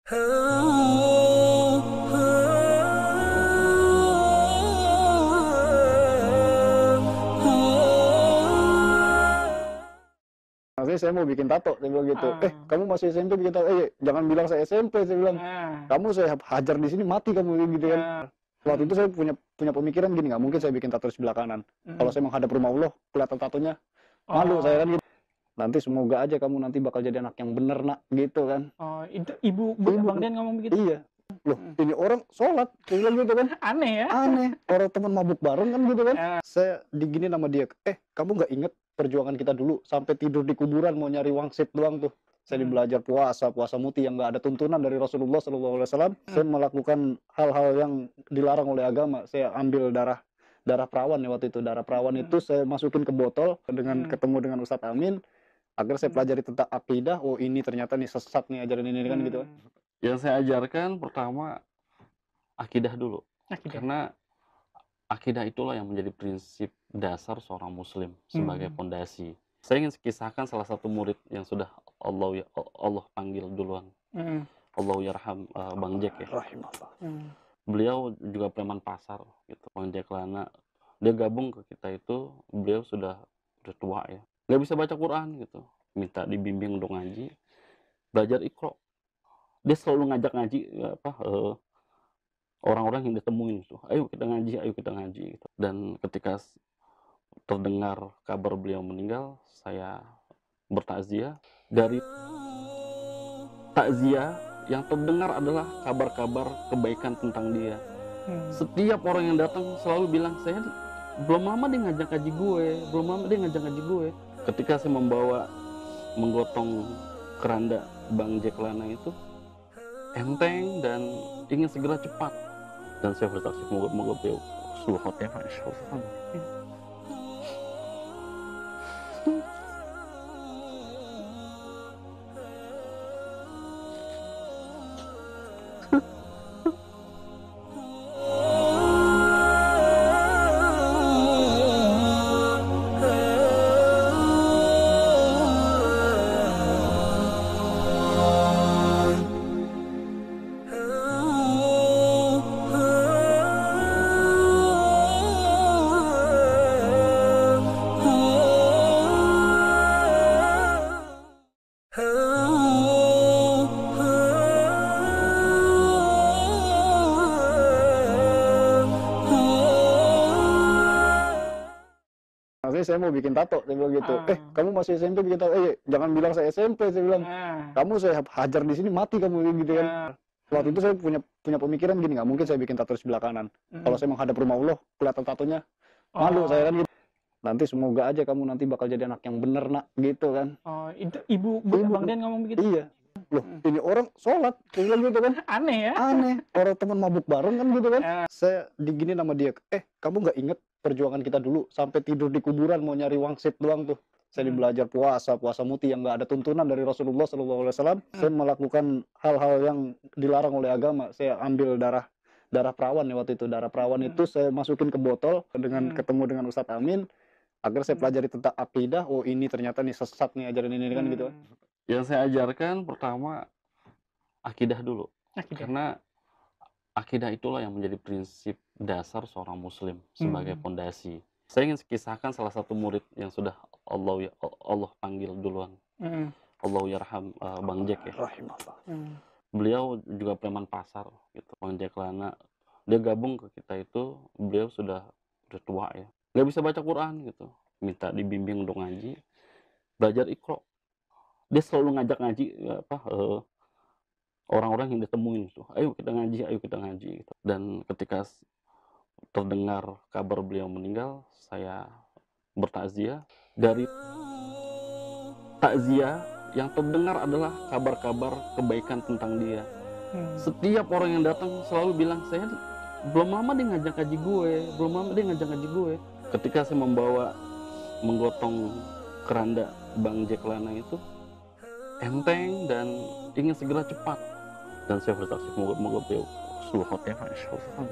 Maksudnya saya mau bikin tato, saya bilang gitu. Kamu masih SMP bikin tato? Jangan bilang saya SMP, saya bilang. Kamu saya hajar di sini mati kamu gitu kan. Waktu itu saya punya pemikiran gini, nggak mungkin saya bikin tato di sebelah kanan. Kalau saya menghadap rumah Allah, kelihatan tatonya, malu saya kan gitu. Nanti semoga aja kamu nanti bakal jadi anak yang bener nak, gitu kan. Oh, itu ibu Bang Dian ngomong begitu? Iya. Loh, ini orang sholat, saya bilang gitu kan. Aneh ya? Aneh, orang teman mabuk bareng kan gitu kan. Saya digini sama dia, kamu nggak inget perjuangan kita dulu sampai tidur di kuburan mau nyari wangsit doang tuh. Saya belajar puasa muti yang nggak ada tuntunan dari Rasulullah SAW. Saya melakukan hal-hal yang dilarang oleh agama. Saya ambil darah perawan ya waktu itu. Darah perawan itu saya masukin ke botol dengan ketemu dengan Ustadz Amin. Akhirnya saya pelajari tentang akidah. Oh ini ternyata nih sesat nih ajaran ini kan gitu. Yang saya ajarkan pertama akidah dulu. Karena akidah itulah yang menjadi prinsip dasar seorang muslim sebagai fondasi. Saya ingin kisahkan salah satu murid yang sudah Allah panggil duluan. Allah yarham Bang Jack ya. Beliau juga preman pasar gitu. Bang Jack Lana. Dia gabung ke kita itu, beliau sudah tua ya. Nggak bisa baca Quran gitu. Minta dibimbing untuk ngaji. Belajar Iqra. Dia selalu ngajak ngaji orang-orang yang ditemuin tuh, ayo kita ngaji gitu. Dan ketika terdengar kabar beliau meninggal, saya bertakziah. Dari takziah yang terdengar adalah kabar-kabar kebaikan tentang dia. Setiap orang yang datang selalu bilang, saya belum lama dia ngajak ngaji gue, Ketika saya menggotong keranda Bang Jack Lana itu enteng dan ingin segera cepat, dan saya bersaksi moga beliau seluruh khotimah insyaallah. Saya mau bikin tato, saya bilang gitu. Kamu masih SMP bikin tato? Jangan bilang saya SMP, saya bilang. Kamu saya hajar di sini mati kamu gitu kan. Waktu itu saya punya pemikiran gini, nggak mungkin saya bikin tato di sebelah kanan. Kalau saya menghadap rumah Allah, kelihatan tatonya, malu saya kan gitu. Nanti semoga aja kamu nanti bakal jadi anak yang bener nak, gitu kan. Oh, itu ibu Bang Dian ngomong begitu? Iya. Loh, ini orang sholat, saya bilang gitu kan. Aneh ya? Aneh, orang teman mabuk bareng kan gitu kan. Saya digini sama dia, kamu nggak inget perjuangan kita dulu sampai tidur di kuburan mau nyari wangsit doang tuh. Saya belajar puasa muti yang nggak ada tuntunan dari Rasulullah SAW. Saya melakukan hal-hal yang dilarang oleh agama. Saya ambil darah perawan ya waktu itu. Darah perawan itu saya masukin ke botol dengan ketemu dengan Ustadz Amin. Akhirnya saya pelajari tentang akidah. Oh ini ternyata nih sesat nih ajaran ini kan gitu. Yang saya ajarkan pertama akidah dulu. Karena akidah itulah yang menjadi prinsip dasar seorang muslim sebagai fondasi. Saya ingin kisahkan salah satu murid yang sudah Allah panggil duluan. Allah yarham Bang Jack ya. Beliau juga preman pasar gitu. Bang Jack Lana. Dia gabung ke kita itu, beliau sudah tua ya. Nggak bisa baca Quran gitu. Minta dibimbing untuk ngaji. Belajar Iqra. Dia selalu ngajak ngaji orang-orang yang ditemuin tuh, ayo kita ngaji gitu. Dan ketika terdengar kabar beliau meninggal, saya bertakziah. Dari takziah yang terdengar adalah kabar-kabar kebaikan tentang dia. Setiap orang yang datang selalu bilang, saya belum lama dia ngajak ngaji gue, Ketika saya menggotong keranda Bang Jack Lana itu enteng dan ingin segera cepat, dan saya bersaksi moga beliau seluruh khotimah insyaallah.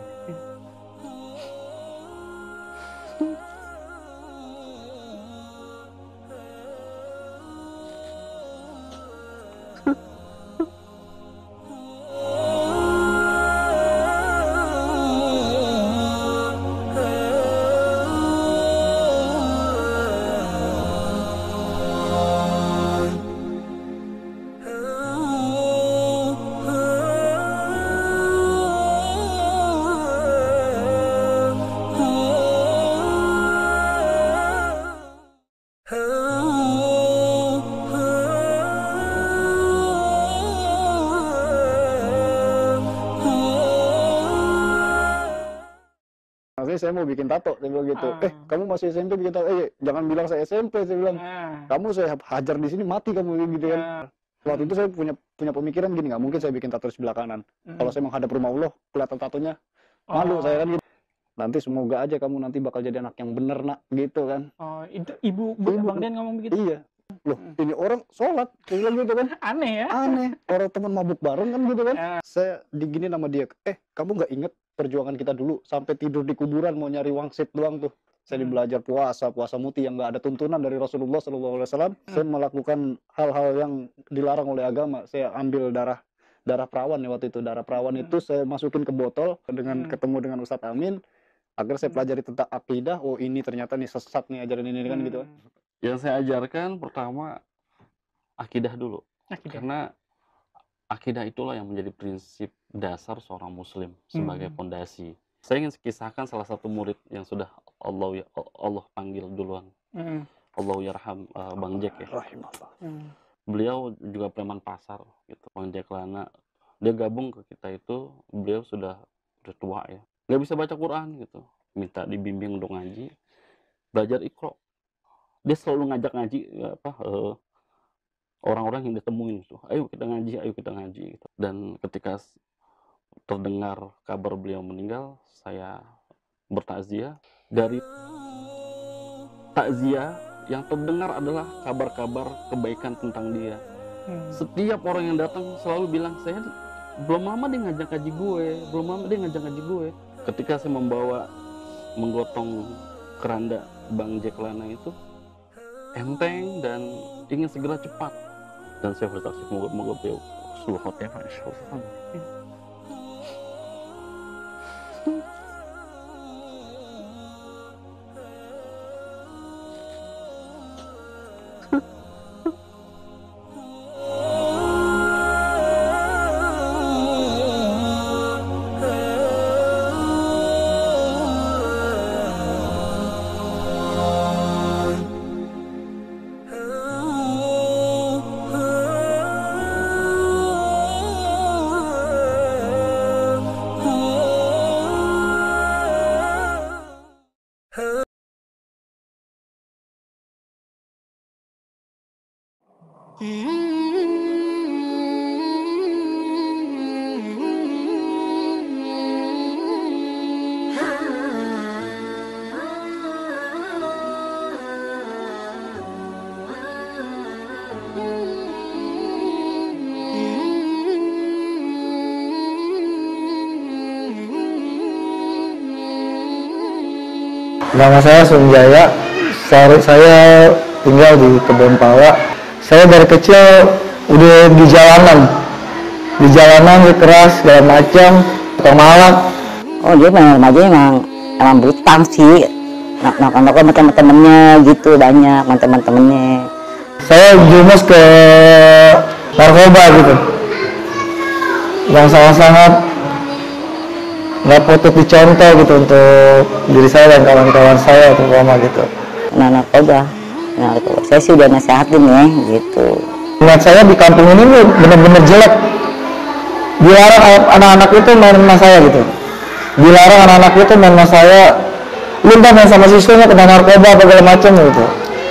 saya mau bikin tato, saya bilang gitu. Kamu masih SMP bikin tato? Jangan bilang saya SMP, saya bilang. Kamu saya hajar di sini mati kamu gitu kan. Waktu itu saya punya pemikiran gini, nggak mungkin saya bikin tato di sebelah kanan. Kalau saya menghadap rumah Allah, kelihatan tatonya, malu saya kan gitu. Nanti semoga aja kamu nanti bakal jadi anak yang bener nak, gitu kan. Oh, itu ibu Bang Dian ngomong begitu? Iya. Loh, ini orang sholat, saya bilang gitu kan. Aneh ya? Aneh, orang teman mabuk bareng kan gitu kan. Saya digini sama dia, kamu nggak inget perjuangan kita dulu, sampai tidur di kuburan mau nyari wangsit doang tuh. Saya belajar puasa muti yang nggak ada tuntunan dari Rasulullah SAW. Saya melakukan hal-hal yang dilarang oleh agama. Saya ambil darah perawan ya waktu itu. Darah perawan itu saya masukin ke botol dengan ketemu dengan Ustadz Amin. Akhirnya saya pelajari tentang akidah. Oh ini ternyata nih sesat nih ajaran ini kan gitu. Yang saya ajarkan pertama akidah dulu. Karena akidah itulah yang menjadi prinsip dasar seorang muslim sebagai pondasi. Saya ingin kisahkan salah satu murid yang sudah Allah panggil duluan. Allah yarham Bang Jack ya. Beliau juga preman pasar gitu. Bang Jack Lana. Dia gabung ke kita itu, beliau sudah tua ya. Nggak bisa baca Quran gitu. Minta dibimbing untuk ngaji. Belajar Iqra. Dia selalu ngajak ngaji orang-orang yang ditemuin itu. Ayo kita ngaji gitu. Dan ketika terdengar kabar beliau meninggal, saya bertakziah. Dari takziah yang terdengar adalah kabar-kabar kebaikan tentang dia. Setiap orang yang datang selalu bilang, saya belum lama dia ngajak ngaji gue. Ketika saya menggotong keranda Bang Jack Lana itu enteng dan ingin segera cepat, dan saya bersaksi moga beliau husnul khotimah insyaallah. Nama saya Sunjaya, saya tinggal di Kebon Pala. Saya dari kecil udah di jalanan keras segala macam, tukang malak. Oh dia memang emang berutang sih, nongkrong sama temen-temennya gitu, banyak temen-temennya. Saya jumus ke narkoba gitu, yang sangat-sangat nggak patut dicontoh gitu untuk diri saya dan kawan-kawan saya terutama gitu. Narkoba. Saya sih udah nasihatin ya gitu. Ingat saya di kampung ini bener-bener jelek. Dilarang anak-anak itu main sama saya gitu. Dilarang anak-anak itu main sama saya. Lu ntar main sama siswanya kena narkoba apa segala macam gitu.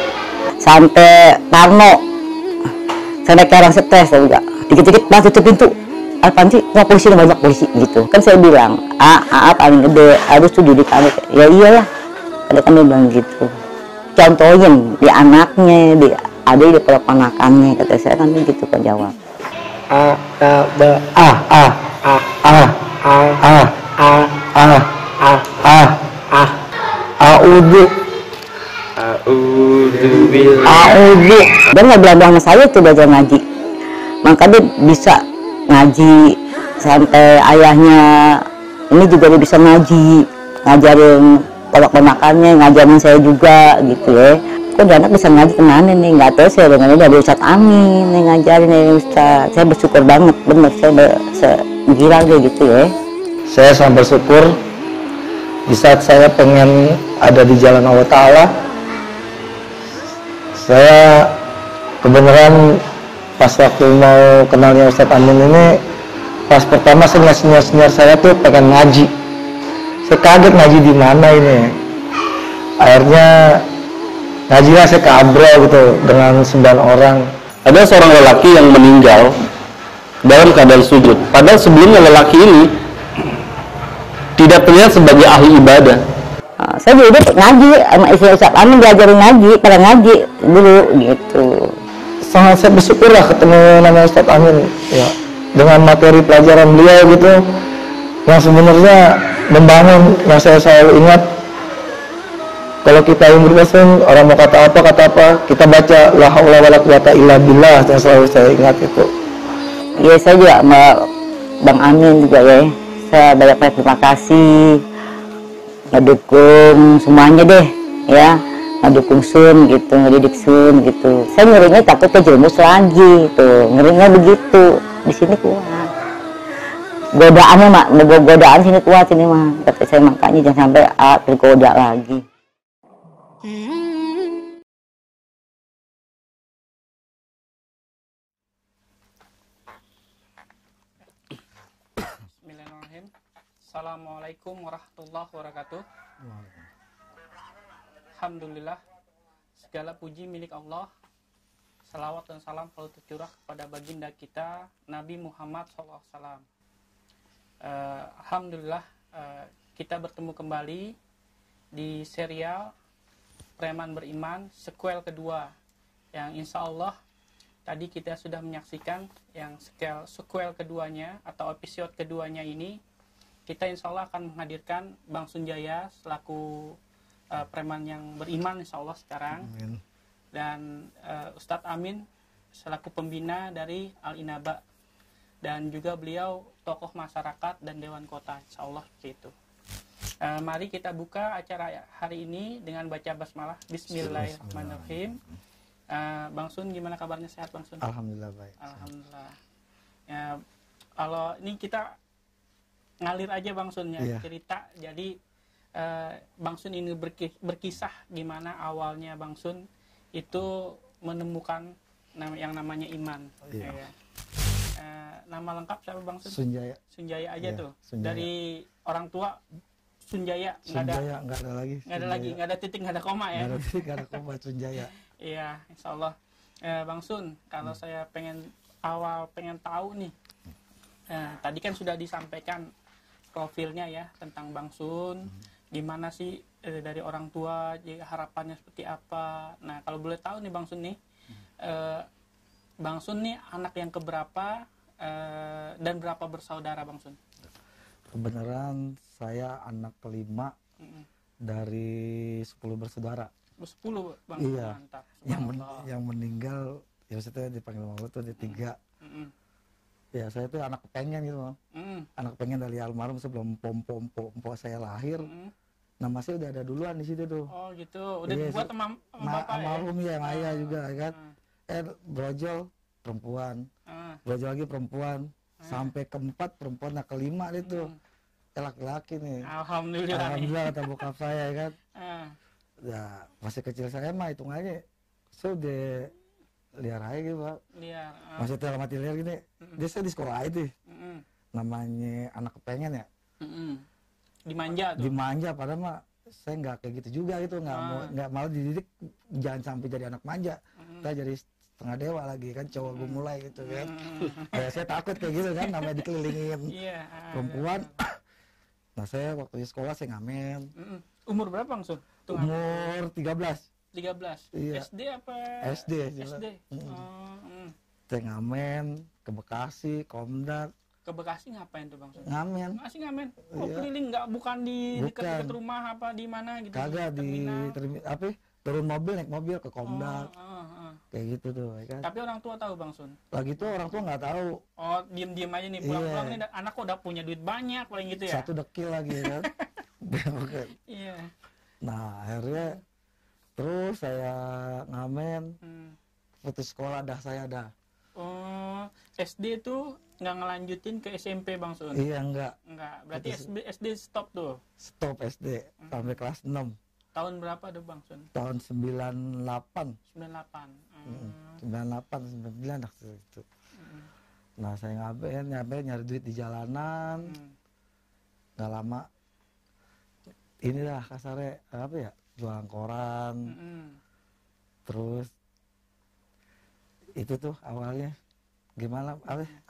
Sampai Parno, sampai sekarang stres juga. Dikit-dikit mas tutup pintu. Apaan sih? Nggak polisi, banyak polisi gitu. Kan saya bilang, paling gede, harus tuh didik kamu. Ya iyalah, kadang kan dia bilang gitu. Contohin di anaknya, di adik, di ponakannya, kata saya kan gitu kan jawab. Dia nggak bilang saya tuh belajar ngaji, maka dia bisa ngaji sampai ayahnya ini juga dia bisa ngaji, ngajarin ponak-ponakannya, ngajarin saya juga gitu ya. Kok dia anak bisa ngaji kemana nih, nggak tahu. Saya dengarnya dari Ustadz Amin nih ngajarin ya Ustadz. Saya bersyukur banget, bener saya gila deh gitu ya. Saya sangat bersyukur di saat saya pengen ada di jalan Allah Ta'ala. Saya kebenaran pas waktu mau kenalnya Ustadz Amin ini, pas pertama senior saya tuh pengen ngaji. saya kaget ngaji di mana ini. Akhirnya ngajinya saya ke Abra gitu dengan 9 orang. Ada seorang lelaki yang meninggal dalam keadaan sujud. Padahal sebelumnya lelaki ini tidak terlihat sebagai ahli ibadah. Saya juga ngaji sama istri Ustaz Amin, diajarin ngaji, pada ngaji dulu gitu. Sangat saya bersyukur lah ketemu nama Ustaz Amin ya, dengan materi pelajaran beliau gitu yang sebenarnya membangun, yang saya selalu ingat. Kalau kita ingin berpesan, orang mau kata apa, kita baca la haula wala quwata illa billah, yang selalu saya ingat itu. Ya saya juga sama Bang Amin juga ya, saya banyak terima kasih ngedukung semuanya deh ya, ngedukung Sun gitu, ngedidik Sun gitu. Saya ngerinya takut kejerumus lagi tuh, ngerinya begitu. Di sini kuat godaannya mak, godaan sini kuat sini mah, kata saya, makanya jangan sampai tergoda lagi. Bismillahirrahmanirrahim. Assalamualaikum warahmatullahi wabarakatuh. Alhamdulillah, segala puji milik Allah. Salawat dan salam selalu tercurah kepada baginda kita Nabi Muhammad SAW. Alhamdulillah, kita bertemu kembali di serial Preman Beriman sequel kedua, yang insya Allah tadi kita sudah menyaksikan yang sequel keduanya atau episode keduanya ini. Kita insya Allah akan menghadirkan Bang Sunjaya selaku preman yang beriman insya Allah sekarang. Amin. Dan Ustadz Amin selaku pembina dari Al-Inaba, dan juga beliau tokoh masyarakat dan Dewan Kota insya Allah gitu. Mari kita buka acara hari ini dengan baca basmalah. Bismillahirrahmanirrahim. Bang Sun, gimana kabarnya, sehat Bang Sun? Alhamdulillah baik. Alhamdulillah. Ya, kalau ini kita ngalir aja Bang Sun ya, Iya. cerita. Jadi Bang Sun ini berkisah gimana awalnya Bang Sun itu menemukan yang namanya iman. Iya. Ya. Nama lengkap siapa Bang Sun? Sunjaya. Sunjaya aja Iya, tuh. Sunjaya. Dari orang tua Sunjaya, Sunjaya nggak ada lagi. nggak ada titik, nggak ada koma ya. Nggak ada titik, nggak ada koma, Sunjaya. Iya, insya Allah. Bang Sun, kalau saya pengen tahu nih, tadi kan sudah disampaikan profilnya ya tentang Bang Sun, gimana sih dari orang tua, jadi harapannya seperti apa. Nah, kalau boleh tahu nih Bang Sun nih, Bang Sun nih anak yang keberapa dan berapa bersaudara Bang Sun? Kebenaran saya anak kelima dari 10 bersaudara. 10 Bang. Iya. Mantap. Yang meninggal ya maksudnya dipanggil mama itu ada 3. Ya saya tuh anak pengen gitu Bang. Anak pengen dari almarhum sebelum pompo saya lahir. Nama saya udah ada duluan di situ tuh. Oh gitu. Udah Iya, dibuat sama bapak ya? almarhum ya, yang ayah juga kan. Brojol perempuan. Brojol lagi perempuan. Sampai keempat perempuan, nah kelima itu laki-laki nih. Alhamdulillah kata bokap saya kan. Ya masih kecil saya mah hitungannya sudah liar aja gitu Pak. Liar. Maksudnya dalam arti liar gini, dia saya di sekolah itu. Namanya anak kepengen ya. Dimanja tuh. Dimanja, padahal mah saya nggak kayak gitu juga gitu, nggak malah dididik jangan sampai jadi anak manja. Kita jadi setengah dewa lagi kan, cowok gue mulai gitu kan. Ya, saya takut kayak gitu kan, namanya dikelilingin perempuan. Nah saya waktu di sekolah saya ngamen. Umur berapa Bang Sun? Umur 13. 13. Iya. SD apa? SD. Saya ngamen ke Bekasi, Komdat. Ke Bekasi ngapain tuh Bang Sun? Ngamen. Masih ngamen? Oh Iya. keliling, bukan di dekat-dekat rumah apa di mana gitu? Kagak di apa? Turun mobil, naik mobil ke Komdat. Kayak gitu tuh ya kan. Tapi orang tua tahu Bang Sun? Lagi tuh orang tua nggak tahu. Oh diem-diem aja nih, pulang-pulang nih anak kok udah punya duit banyak paling gitu ya? Satu dekil lagi ya kan. Iya. Nah akhirnya terus saya ngamen, putus sekolah dah saya dah. Oh, SD tuh nggak ngelanjutin ke SMP Bang Sun? Iya enggak. Berarti SD stop tuh? Stop SD sampai kelas 6. Tahun berapa tuh Bang Sun? Tahun 98. 98. 98, 99 waktu itu. Nah saya ngamen nyari duit di jalanan. Nggak lama inilah kasarnya apa ya, jualan koran. Terus itu tuh awalnya gimana apa ya?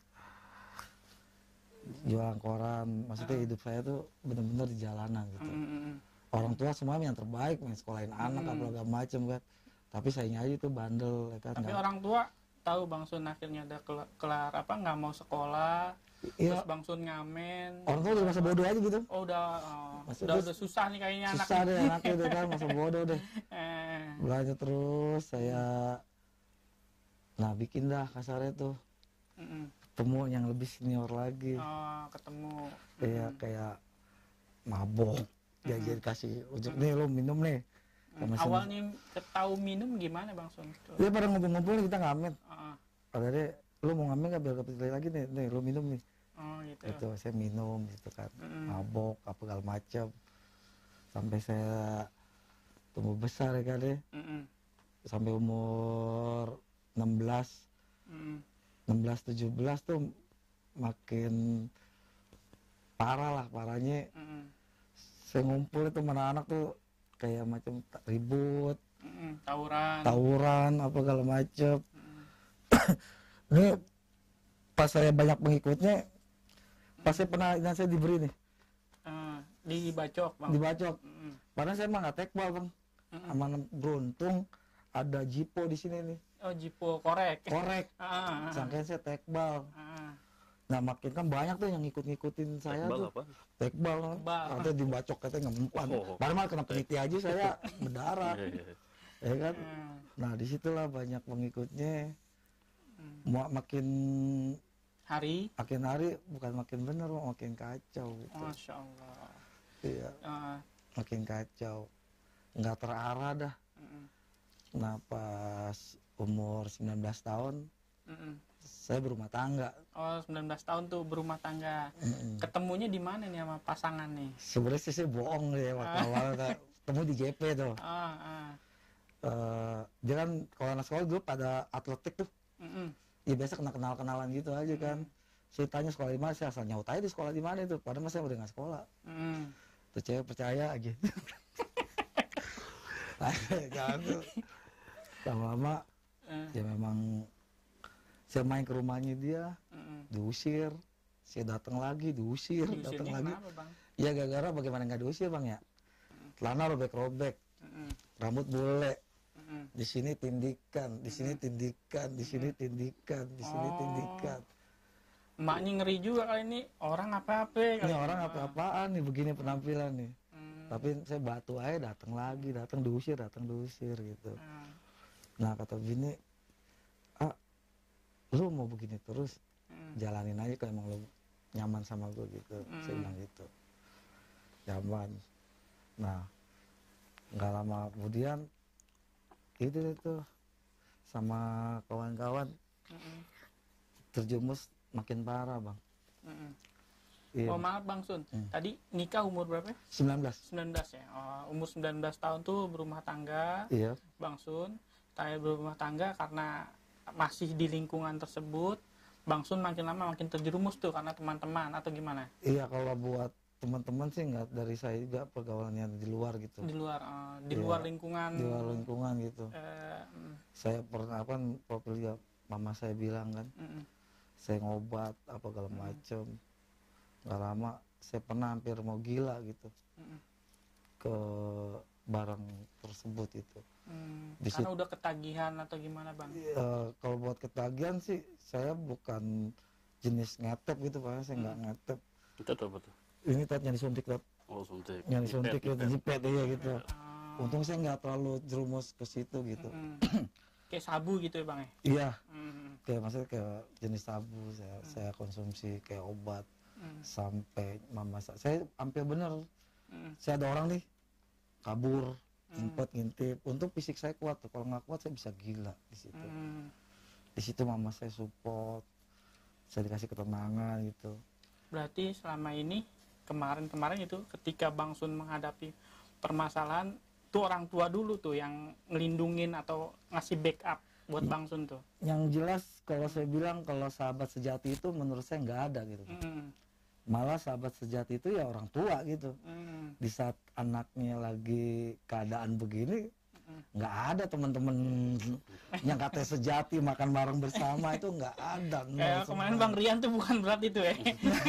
Jualan koran, maksudnya hidup saya tuh bener-bener di jalanan gitu. Orang tua semuanya yang terbaik, main sekolahin anak apa segala macem kan, tapi sayangnya aja tuh bandel ya kan. Tapi orang tua tahu Bang Sun akhirnya ada kelar apa nggak mau sekolah, terus Bang Sun ngamen. Orang tua udah masa bodoh aja gitu. Oh udah susah nih kayaknya anaknya. Susah deh anaknya udah kan, masa bodoh deh. Belajar terus saya, nah bikin dah kasarnya tuh. Ketemu yang lebih senior lagi. Oh, ketemu. Iya, kayak mabok. Dia kasih ujuk nih lo minum nih. Awalnya tahu minum gimana Bang Sun? Dia pada ngumpul-ngumpul kita ngamen. Akhirnya lo mau ngamen nggak biar kepilih lagi nih lo minum nih. Oh gitu. Itu saya minum gitu kan. Mabok apa segala macam. Sampai saya tumbuh besar ya kan deh. Sampai umur 16. 16-17 tuh makin parah lah, parahnya saya ngumpul itu mana anak tuh kayak macam ribut, tawuran apa segala macem. Ini pas saya banyak pengikutnya, pas saya pernah dan saya diberi nih dibacok Bang. Dibacok. Padahal saya emang nggak tekbal Bang. Aman beruntung ada Jipo di sini nih. Oh Jipo korek. Sangkain saya tekbal. Nah makin kan banyak tuh yang ngikut-ngikutin saya tekbal tuh. Apa? Tekbal. Katanya dibacok katanya ngempan. Padahal malah kena peniti aja saya berdarah. Ya kan. Nah disitulah banyak pengikutnya. Makin hari bukan makin bener, makin kacau gitu. Masya Allah. Iya. Makin kacau. Nggak terarah dah. Nah pas umur 19 tahun saya berumah tangga. Oh 19 tahun tuh berumah tangga. Ketemunya di mana nih sama pasangan nih? Sebenarnya sih saya bohong deh waktu awal ketemu di GP tuh. Dia kan kalau anak sekolah dulu pada atletik tuh. Ya biasa kenal-kenalan gitu aja kan. Saya tanya sekolah di mana, saya asal nyaut aja di sekolah di mana itu. Padahal saya udah nggak sekolah. Tuh cewek percaya aja. Jangan tuh. Lama-lama ya memang saya main ke rumahnya dia, diusir, saya datang lagi, diusir, datang lagi. Bang? Ya gara-gara bagaimana nggak diusir Bang ya? Celana robek-robek, rambut bule, di sini tindikan, di sini tindikan, di sini tindikan, di sini tindikan. Emaknya ngeri juga kali ini, orang apa-apa. Ini orang apa-apaan nih begini penampilan nih. Tapi saya batu aja, datang lagi, datang diusir gitu. Nah kata bini, lu mau begini terus, jalanin aja kalau emang lu nyaman sama gue gitu. Saya bilang gitu, nyaman. Nah nggak lama kemudian itu sama kawan-kawan terjumus makin parah Bang. Iya. Oh maaf Bang Sun, tadi nikah umur berapa? 19 ya. Umur 19 tahun tuh berumah tangga. Iya. Bang Sun saya berumah tangga karena masih di lingkungan tersebut. Bang Sun makin lama makin terjerumus tuh karena teman-teman atau gimana? Iya, kalau buat teman-teman sih nggak dari saya juga, pergaulannya di luar gitu. Di luar, luar lingkungan. Di luar lingkungan gitu. Saya pernah profil mama saya bilang kan, saya ngobat apa segala macem. Nggak lama saya pernah hampir mau gila gitu ke barang tersebut itu. Karena udah ketagihan atau gimana Bang? Kalau buat ketagihan sih saya bukan jenis ngetep gitu Pak, saya nggak ngetep. Itu apa tuh? Ini tadi yang disuntik Pak. Oh suntik. Yang disuntik itu jipet ya gitu. Untung saya nggak terlalu jerumus ke situ gitu. Kayak sabu gitu ya Bang ya? Iya. Kayak maksudnya kayak jenis sabu saya konsumsi kayak obat. Sampai mama saya hampir bener. Saya ada orang nih kabur, ngintip. Untuk fisik saya kuat tuh. Kalau nggak kuat saya bisa gila di situ. Di situ mama saya support. Saya dikasih ketenangan gitu. Berarti selama ini kemarin itu ketika Bang Sun menghadapi permasalahan tuh orang tua dulu tuh yang ngelindungin atau ngasih backup buat Bang Sun tuh. Yang jelas kalau saya bilang kalau sahabat sejati itu menurut saya nggak ada gitu. Malah sahabat sejati itu ya orang tua gitu. Di saat anaknya lagi keadaan begini, nggak ada teman-teman yang katanya sejati makan bareng bersama, itu nggak ada. Kayak kemarin Bang Rian tuh bukan berat itu ya.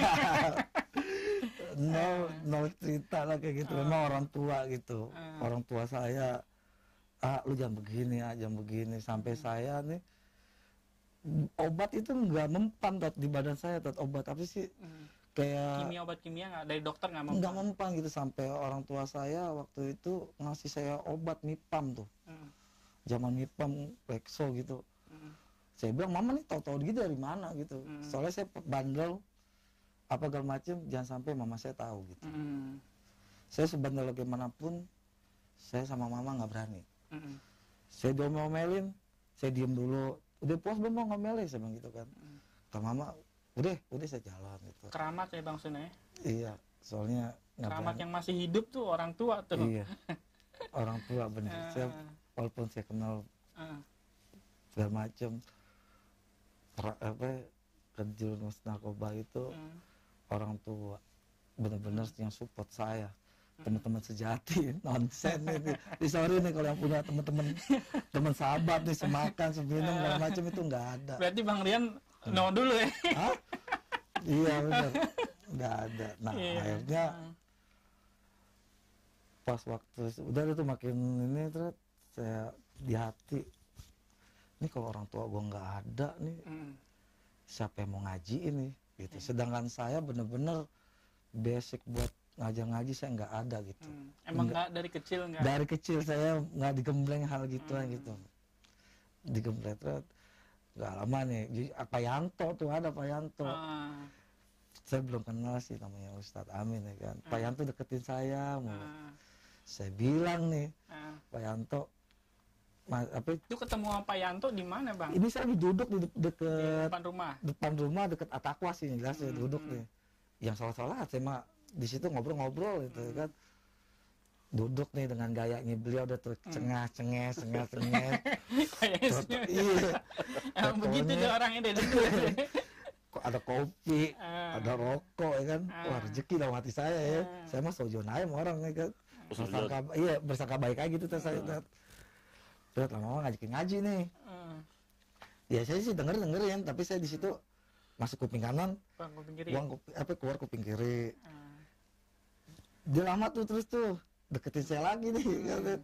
No cerita lah kayak gitu. Memang orang tua gitu. Orang tua saya, lu jangan begini ya, jangan begini. Sampai saya nih, obat itu nggak mempan di badan saya. Obat apa sih? Kayak Obat kimia nggak dari dokter nggak nggak mempan gitu. Sampai orang tua saya waktu itu ngasih saya obat Mipam tuh. Zaman Mipam, Plexo gitu. Saya bilang, mama nih tahu-tahu gitu dari mana gitu. Soalnya saya bandel apa segala macem, jangan sampai mama saya tahu gitu. Saya sebandel bagaimanapun, saya sama mama nggak berani. Saya diomelin, saya diem dulu. Udah puas belum mau ngomelin, saya bilang gitu kan. Kata mama, udah saya jalan gitu. Keramat ya Bang Sun ya. Iya, soalnya keramat yang masih hidup tuh orang tua tuh. Iya, orang tua bener. Saya walaupun saya kenal segala macem, terjerumus narkoba itu orang tua bener-bener yang support saya. Teman-teman sejati, nonsen nih. Sorry nih kalau yang punya teman sahabat nih, semakan, seminum, segala macam itu nggak ada. Berarti Bang Rian no dulu ya? Hah? Iya benar, nggak ada. Nah akhirnya pas waktu udah itu makin ini terus saya di hati, ini kalau orang tua gue nggak ada nih, siapa yang mau ngaji ini? Gitu. Sedangkan saya bener-bener basic buat ngaji saya nggak ada gitu. Emang nggak dari kecil nggak? Dari kecil saya nggak digembleng hal gituan gitu. Digembleng terus nggak lama nih. Pak Yanto tuh ada Pak Yanto. Saya belum kenal sih namanya Ustadz Amin ya kan. Pak Yanto deketin saya, saya bilang nih Pak Yanto, itu ketemu sama Pak Yanto di mana Bang? Ini saya duduk di dekat depan rumah dekat Atakwa sih jelas saya duduk nih. Yang salah-salah saya mah di situ ngobrol-ngobrol gitu kan. Duduk nih dengan gayanya beliau udah tuh cengah-cengeh. Iya. Begitu deh orangnya deh. Kok ada kopi, ada rokok ya kan. Wah, rezeki dalam hati saya ya. Saya mah sojon aja sama orang ya kan. Bersangka baik aja gitu saya. Terus lama-lama ngajakin ngaji nih. Ya saya sih dengerin, tapi saya di situ masuk kuping kanan, keluar kuping kiri. Dia lama tuh terus tuh deketin saya lagi nih.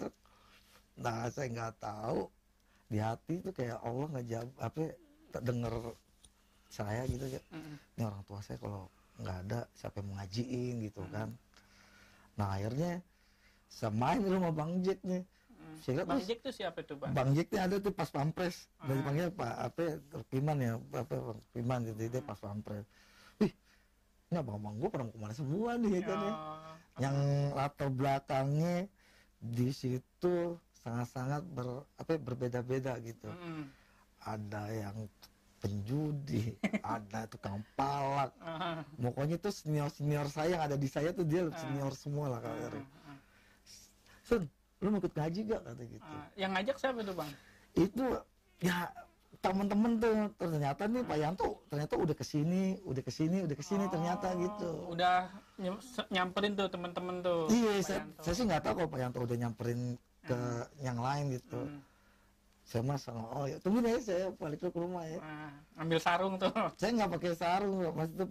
Nah saya nggak tahu di hati tuh kayak Allah ngejawab denger saya gitu ya. Ini orang tua saya kalau nggak ada siapa yang mau ngajiin gitu kan. Nah akhirnya saya main di rumah Bang Jack nih. Bang Jack tuh siapa tuh Bang? Bang Jack nih ada tuh pas pampres. Dari panggilnya Pak Piman ya, Bang Piman gitu dia pas pampres. Wih, ini abang-abang gue pada mau kemana semua nih kan ya. Yang latar belakangnya di situ sangat-sangat berbeda-beda gitu. Ada yang penjudi, ada tukang palak. Pokoknya tuh senior saya yang ada di saya tuh dia senior semua lah kalau Sun, lu mau ikut ngaji gak kata gitu. Yang ngajak siapa tuh Bang? Itu ya teman-teman tuh ternyata nih Pak Yanto ternyata udah kesini ternyata gitu. Udah nyamperin tuh teman-teman tuh. Iya, saya sih nggak tahu kalau Pak Yanto udah nyamperin ke yang lain gitu. Saya masa ya tunggu deh saya balik ke rumah ya. Ambil sarung tuh. Saya nggak pakai sarung, Mas itu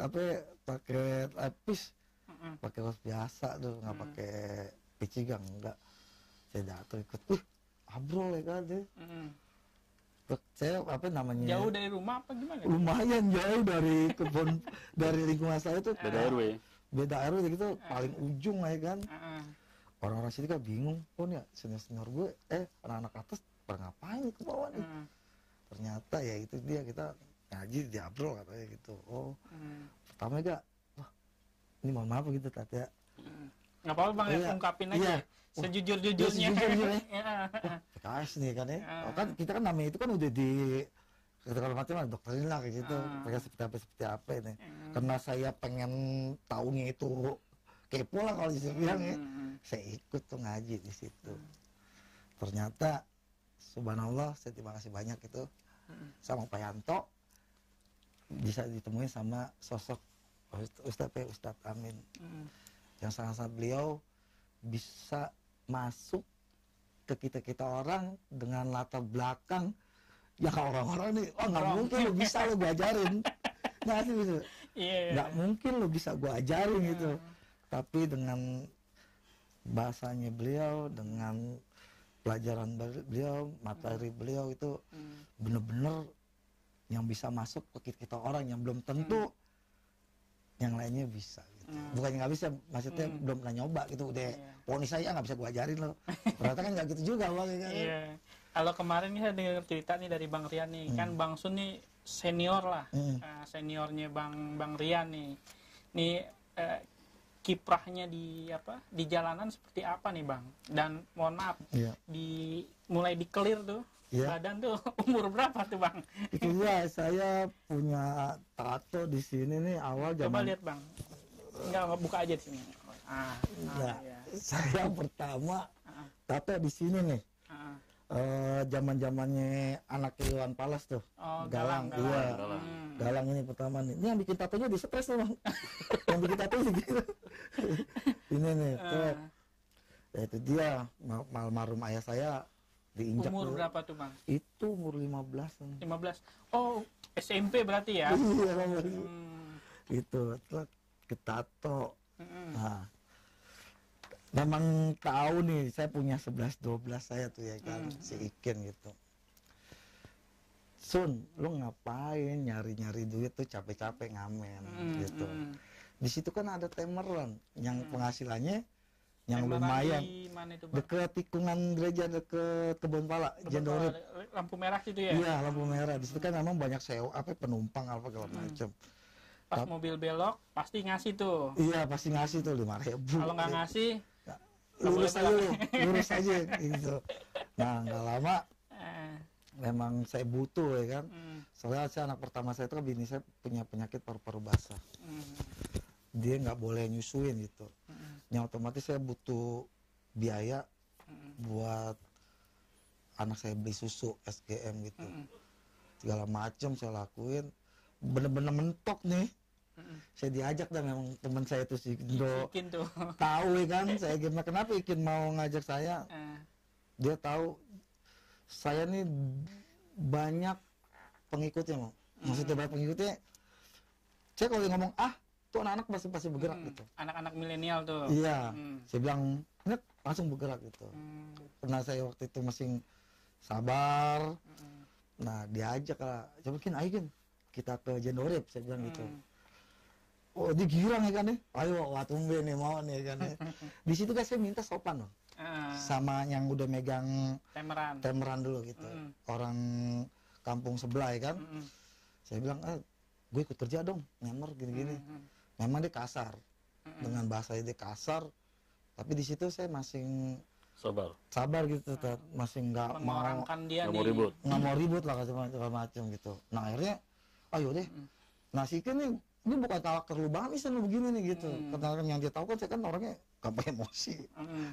pakai lapis, pakai kaos biasa tuh, nggak pakai picigang enggak. Saya datang ikut, abrol ya kan deh. Saya namanya jauh dari rumah apa gimana? Lumayan jauh dari kebun dari lingkungan saya tuh beda RW gitu paling ujung ya kan. Orang-orang sini kan bingung, nih senior gue anak-anak atas pada ngapain ke bawah nih. Ternyata ya itu dia kita ngaji di abrol katanya gitu. Pertama wah ini mohon maaf gitu Tata. Nggak apa-apa Bang ya, ungkapin aja sejujur-jujurnya. PKS nih kan ya. Kan kita kan namanya itu kan udah di kalau macam dokterin lah kayak gitu. Pakai seperti apa ini. Karena saya pengen tahunya itu kepo lah kalau bisa bilang ya. Saya ikut tuh ngaji di situ. Ternyata subhanallah saya terima kasih banyak itu sama Pak Yanto bisa ditemuin sama sosok Ustadz Amin. Yang sangat beliau bisa masuk ke kita orang dengan latar belakang ya orang-orang nih, oh nggak mungkin lo bisa lo gue ajarin, nggak sih gitu, nggak mungkin lo bisa gue ajarin gitu, tapi dengan bahasanya beliau, dengan pelajaran beliau, materi beliau itu bener-bener yang bisa masuk ke kita orang yang belum tentu yang lainnya bisa gitu. Bukannya nggak bisa, maksudnya belum pernah nyoba gitu, udah poni saya nggak bisa gue ajarin lo, ternyata kan nggak gitu juga bang. Iya. Kalau kemarin nih saya dengar cerita nih dari Bang Rian nih, kan Bang Sun nih senior lah, seniornya Bang Rian nih. Nih kiprahnya di jalanan seperti apa nih Bang? Dan mohon maaf, mulai di-clear tuh badan tuh umur berapa tuh Bang? Itu ya, saya punya tato di sini nih awal zaman. Coba lihat Bang. Enggak buka aja di sini. Saya pertama tato di sini nih. Zaman-zamannya anak Iwan Fals tuh. Galang. Iya. Galang ini pertama nih. Ini yang bikin tatonya di stres tuh Bang. Yang bikin tato gitu. Ini nih. Tuh. Ya, itu dia almarhum ayah saya diinjak. Umur dulu. berapa tuh Bang? Itu umur 15. 15. Oh, SMP berarti ya? Iya, itu ke tato. Nah, memang tahu nih, saya punya 11-12 saya tuh ya kan, si Iken gitu. Sun, lu ngapain nyari-nyari duit tuh capek-capek ngamen gitu. Di situ kan ada temeran yang penghasilannya yang lumayan. Deket tikungan gereja, deket Kebun Pala, Jendorip. Lampu merah situ ya? Iya, lampu merah. Di situ kan memang banyak sewa, penumpang apa segala macam. Pas mobil belok pasti ngasih tuh. Iya, pasti ngasih tuh 5.000. Kalau nggak ngasih, lurus aja gitu. Nah, nggak lama memang saya butuh ya kan. Soalnya saya anak pertama saya itu kan, bini saya punya penyakit paru-paru basah. Dia nggak boleh nyusuin gitu. Yang otomatis saya butuh biaya buat anak saya beli susu SGM gitu. Segala macam saya lakuin. Bener-bener mentok nih. Saya diajak dan memang teman saya itu si Indo tahu ya kan, saya gimana, kenapa Ikin mau ngajak saya, dia tahu saya nih banyak pengikutnya, maksudnya banyak pengikutnya. Saya kalau dia ngomong tuh anak-anak pasti bergerak gitu, anak-anak milenial tuh. Iya, saya bilang ingat langsung bergerak gitu. Karena saya waktu itu masih sabar. Nah, diajak lah, coba Ikin kita ke Jendorip, saya bilang gitu. Oh, dia girang ya kan ya, ayo watumbe nih mau nih kan ya. Di situ kan saya minta sopan loh, sama yang udah megang temeran dulu gitu, orang kampung sebelah ya kan. Saya bilang, gue ikut kerja dong, nemer gini-gini. Memang dia kasar, dengan bahasa dia kasar, tapi di situ saya masih sabar gitu, masih nggak mau ribut lah segala macam gitu. Nah akhirnya ayo deh. Nah si Iken nih, ini bukan karakter lu banget nih, lu begini nih gitu. Karena yang dia tahu kan saya kan orangnya gampang emosi.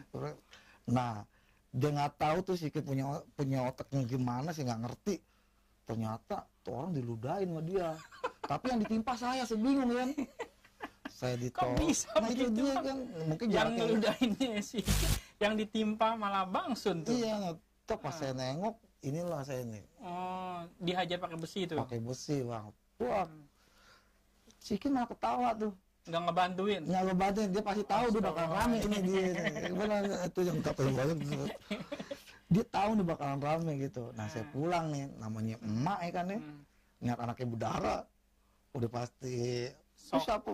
Nah dia nggak tahu tuh si Iken punya otaknya gimana sih, nggak ngerti. Ternyata tuh orang diludahin sama dia. Tapi yang ditimpa saya bingung kan. Saya ditolak. Nah itu dia kan, mungkin yang ngeludahinnya sih, yang ditimpa malah Bang Sun tuh. Iya, ngetok pas saya nengok, inilah saya nih. Oh, dihajar pakai besi tuh. Pakai besi Bang. Wah, si Iken malah ketawa tuh. Nggak ngebantuin. Dia pasti tahu dia bakal rame ini dia. Benar itu yang kata banget. Dia tahu nih bakalan rame gitu. Nah saya pulang nih, namanya emak ya kan ya. Ingat anaknya Budara, udah pasti. Siapa?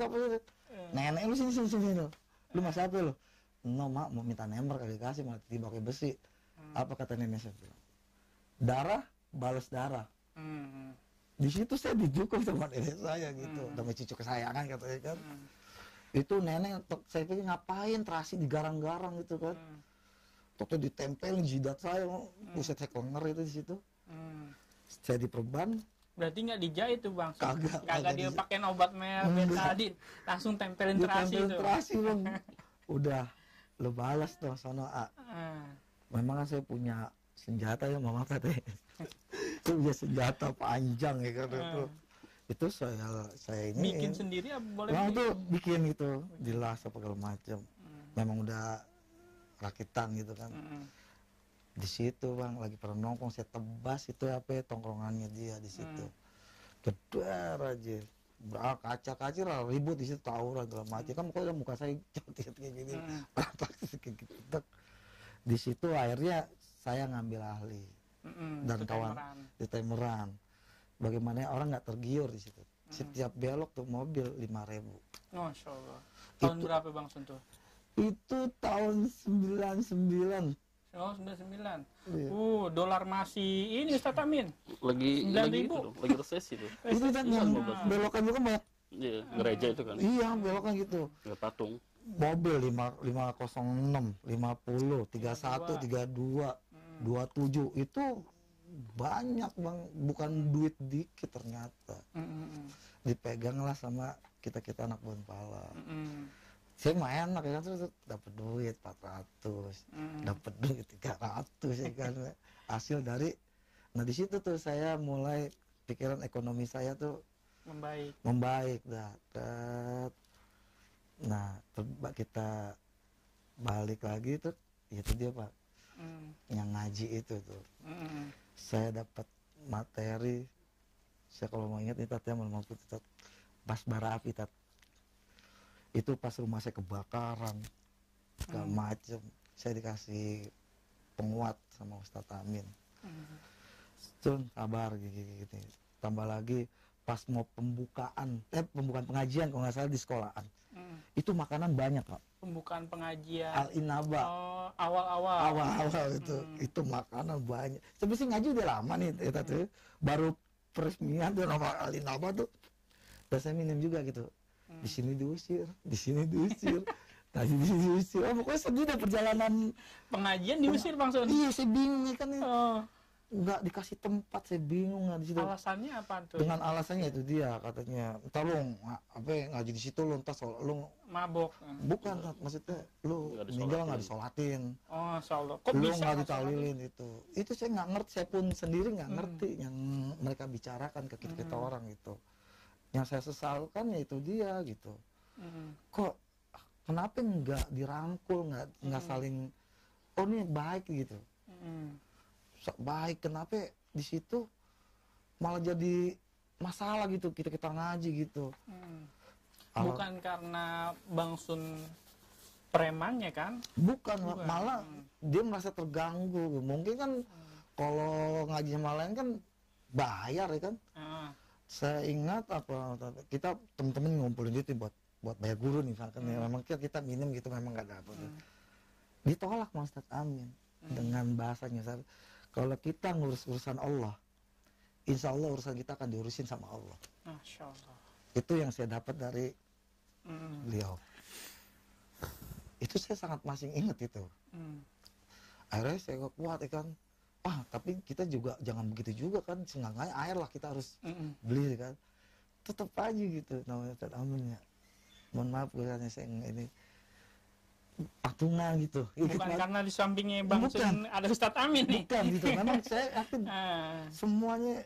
Nenek lu sini lo. Lu mas siapa lu? No mak mau minta nomor kali kasih, malah tiba pakai besi. Apa kata nenek saya bilang? Darah balas darah. Di situ saya didukung sama nenek saya gitu, sama cucu kesayangan katanya kan. Itu nenek, saya pikir ngapain terasi digarang-garang gitu kan. Toknya ditempelin jidat saya, buset saya kenger itu di situ. Saya diperban. Berarti nggak dijahit tuh Bang? Kagak dia pakai obat betadin, langsung tempelin terasi itu. Terasi Bang. Udah, lo balas tuh sono Memang kan saya punya senjata ya mama katanya. Itu punya senjata panjang ya kan itu. Itu saya ini Bikin sendiri apa boleh Bang beli? tuh bikin gitu, dilas apa segala macam. Memang udah rakitan gitu kan. Di situ Bang lagi pada nongkrong, saya tebas itu apa ya, tongkrongannya dia di situ. Gedar aja. Kaca-kaca lah ribut di situ, tawuran segala macam. Kan pokoknya muka saya cantik kayak gini. Kayak gitu. Di situ akhirnya saya ngambil ahli dan kawan di Temeran. Bagaimana orang nggak tergiur di situ. Setiap belok tuh mobil 5.000. Masya Allah. Tahun berapa Bang Sun tuh? Itu tahun 99. Oh, 99. Iya. Dolar masih ini Ustaz Amin. Lagi 9.000. itu tuh, lagi resesi tuh. Itu kan yang belokan itu kan banyak. Iya, gereja itu kan. Iya, belokan gitu. Ada patung. Mobil 506, 50, 31, 32, 27 itu banyak Bang, bukan duit dikit ternyata. Dipeganglah sama kita anak Bonpala. Saya main enak ya kan, terus dapat duit 400, dapat duit 300 ya kan. Hasil dari, nah di situ tuh saya mulai pikiran ekonomi saya tuh membaik dah. Nah, coba kita balik lagi tuh, itu dia Pak, yang ngaji itu tuh. Saya dapat materi, saya kalau mau ingat itu yang mampu pas bara api tat. Itu pas rumah saya kebakaran, segala macem. Saya dikasih penguat sama Ustadz Amin. Sun, sabar gitu. Tambah lagi pas mau pembukaan pengajian kalau nggak salah di sekolahan. Itu makanan banyak Pak. Pembukaan pengajian. Al-Inaba. Oh, awal-awal. Awal-awal itu makanan banyak. Sebenarnya ngaji udah lama nih, kita tuh baru peresmian tuh nama Al-Inaba tuh. Dan saya minum juga gitu. Di sini diusir, di sini diusir, tadi diusir. Oh, pokoknya sedih deh perjalanan Pengajian diusir Bang Sun. Iya, saya bingung kan ya. Oh, Nggak dikasih tempat, saya bingung nggak di situ. alasannya apa tuh? Dengan alasannya itu dia katanya, entar lu ngaji di situ lu entar lu Mabok. bukan maksudnya lu meninggal nggak disolatin. Oh, insyaallah. Kok Lu bisa nggak nggak ditalilin itu saya nggak ngerti, saya pun sendiri nggak ngerti yang mereka bicarakan ke kita orang gitu. Yang saya sesalkan ya itu dia gitu. Kok kenapa nggak dirangkul, nggak saling, oh ini baik gitu, baik, kenapa di situ malah jadi masalah gitu, kita ngaji gitu. Bukan karena Bang Sun premannya kan? Bukan. Malah dia merasa terganggu. Mungkin kan kalau ngaji sama lain kan bayar ya kan. Saya ingat kita temen-temen ngumpulin duit buat bayar guru nih misalkan ya, memang kita minum gitu memang nggak ada apa. Ditolak sama Ustadz Amin dengan bahasanya, kalau kita ngurus urusan Allah, insya Allah urusan kita akan diurusin sama Allah. Masya Allah. Itu yang saya dapat dari beliau. Itu saya sangat masih ingat itu. Akhirnya saya kuat ya kan. Tapi kita juga jangan begitu juga kan, seenggaknya air lah kita harus beli kan. Tetap aja gitu namanya Ustadz Amin ya. Mohon maaf gue saya ini patungan gitu. Bukan karena di sampingnya Bang Sun ada Ustadz Amin nih. Bukan gitu. Memang saya yakin semuanya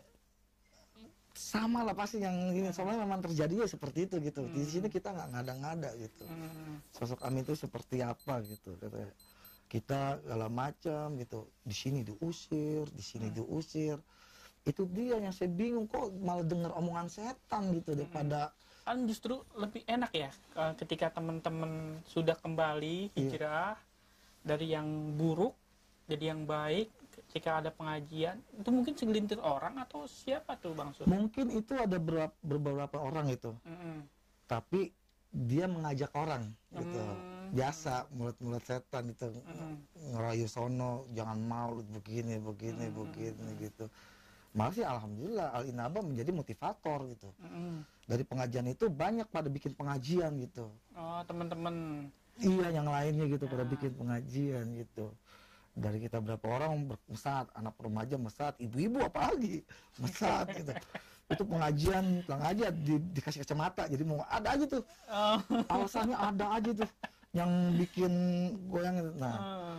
sama lah pasti yang ini, soalnya memang terjadi ya seperti itu gitu. Di sini kita nggak ngada-ngada gitu. Sosok Amin itu seperti apa gitu. Kita segala macam gitu. Di sini diusir, di sini diusir. Itu dia yang saya bingung, kok malah dengar omongan setan gitu daripada kan justru lebih enak ya ketika teman-teman sudah kembali hijrah dari yang buruk jadi yang baik, ketika ada pengajian itu mungkin segelintir orang atau siapa tuh Bang Sun? Mungkin itu ada beberapa orang itu, tapi dia mengajak orang gitu, biasa mulut-mulut setan itu ngerayu sono, jangan mau begini gitu. Malah sih alhamdulillah Al-Inaba menjadi motivator gitu. Dari pengajian itu banyak pada bikin pengajian gitu. Oh, teman-teman. Iya, yang lainnya gitu pada bikin pengajian gitu. Dari kita berapa orang mesat, anak remaja mesat, ibu-ibu apalagi mesat gitu. Itu pengajian, pulang aja dikasih kacamata, jadi mau ada aja tuh. Alasannya ada aja tuh yang bikin goyang gitu. Nah,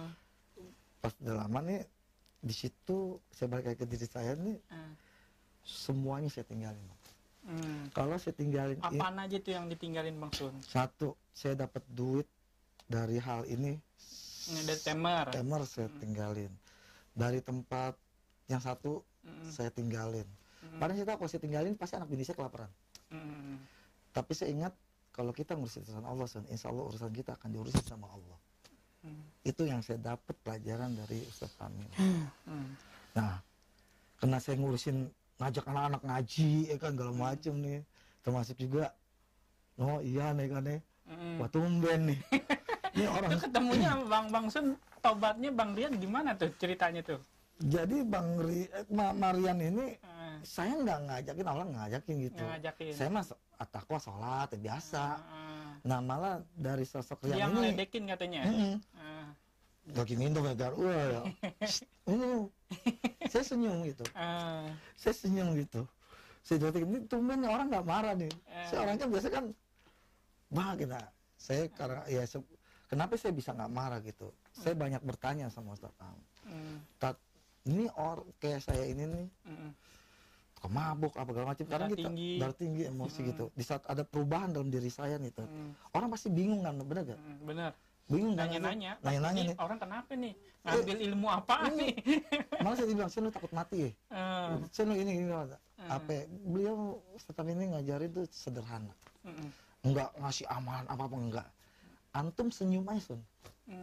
pas udah lama nih di situ saya balik lagi ke diri saya nih, semuanya saya tinggalin. Kalau saya tinggalin Apaan aja tuh yang ditinggalin Bang Sun? satu, saya dapat duit dari hal ini. Ini dari temer. Temer saya tinggalin. Dari tempat yang satu saya tinggalin. Padahal saya tahu kalau saya tinggalin pasti anak bini saya kelaparan. Tapi saya ingat kalau kita ngurusin urusan Allah, insya Allah urusan kita akan diurusin sama Allah. Itu yang saya dapat pelajaran dari Ustaz Amin. Nah, karena saya ngurusin ngajak anak-anak ngaji, kan segala macem nih, termasuk juga, oh iya nih kan nih, wah tumben nih, ini orang. Itu ketemunya sama Bang Sun, tobatnya Bang Rian gimana tuh ceritanya tuh? Jadi Marian ini, saya nggak ngajakin, Allah ngajakin gitu. Ngajakin. Saya mah takwa sholat biasa. Nah malah dari sosok Rian Yang ini, ngeledekin katanya. lagi minum ya, wah, ini saya senyum gitu. Saya senyum gitu. Saya jawab ini tumben orang nggak marah nih. Saya orangnya biasa kan, kita. Saya karena ya kenapa saya bisa nggak marah gitu? Saya banyak bertanya sama Ustaz Am. Ini kayak saya ini nih, mabuk apa segala macam. Karena kita darah tinggi emosi gitu. Di saat ada perubahan dalam diri saya nih, orang pasti bingung kan, bener gak? Bener. Bingung Nanya-nanya nih, orang kenapa nih ngambil ilmu apa nih? Malah saya bilang, saya takut mati ya. Saya ini apa? Beliau setelah ini ngajarin tuh sederhana, enggak ngasih amalan apa enggak. Antum senyum aja Sun.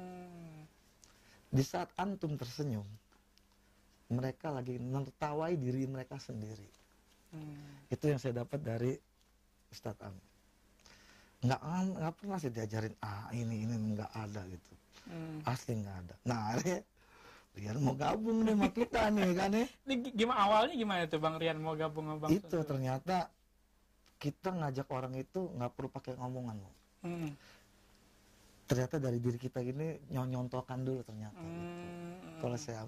Di saat antum tersenyum, mereka lagi menertawai diri mereka sendiri. Itu yang saya dapat dari Ustadz Amin. Nggak pernah saya diajarin ini nggak ada gitu. Asli nggak ada. Nah Rian mau gabung nih sama kita nih kan nih. Gimana awalnya gimana tuh Bang Rian mau gabung sama Bang Sun? Itu ternyata kita ngajak orang itu nggak perlu pakai ngomongan loh. Ternyata dari diri kita gini nyontokan dulu ternyata gitu. Kalau saya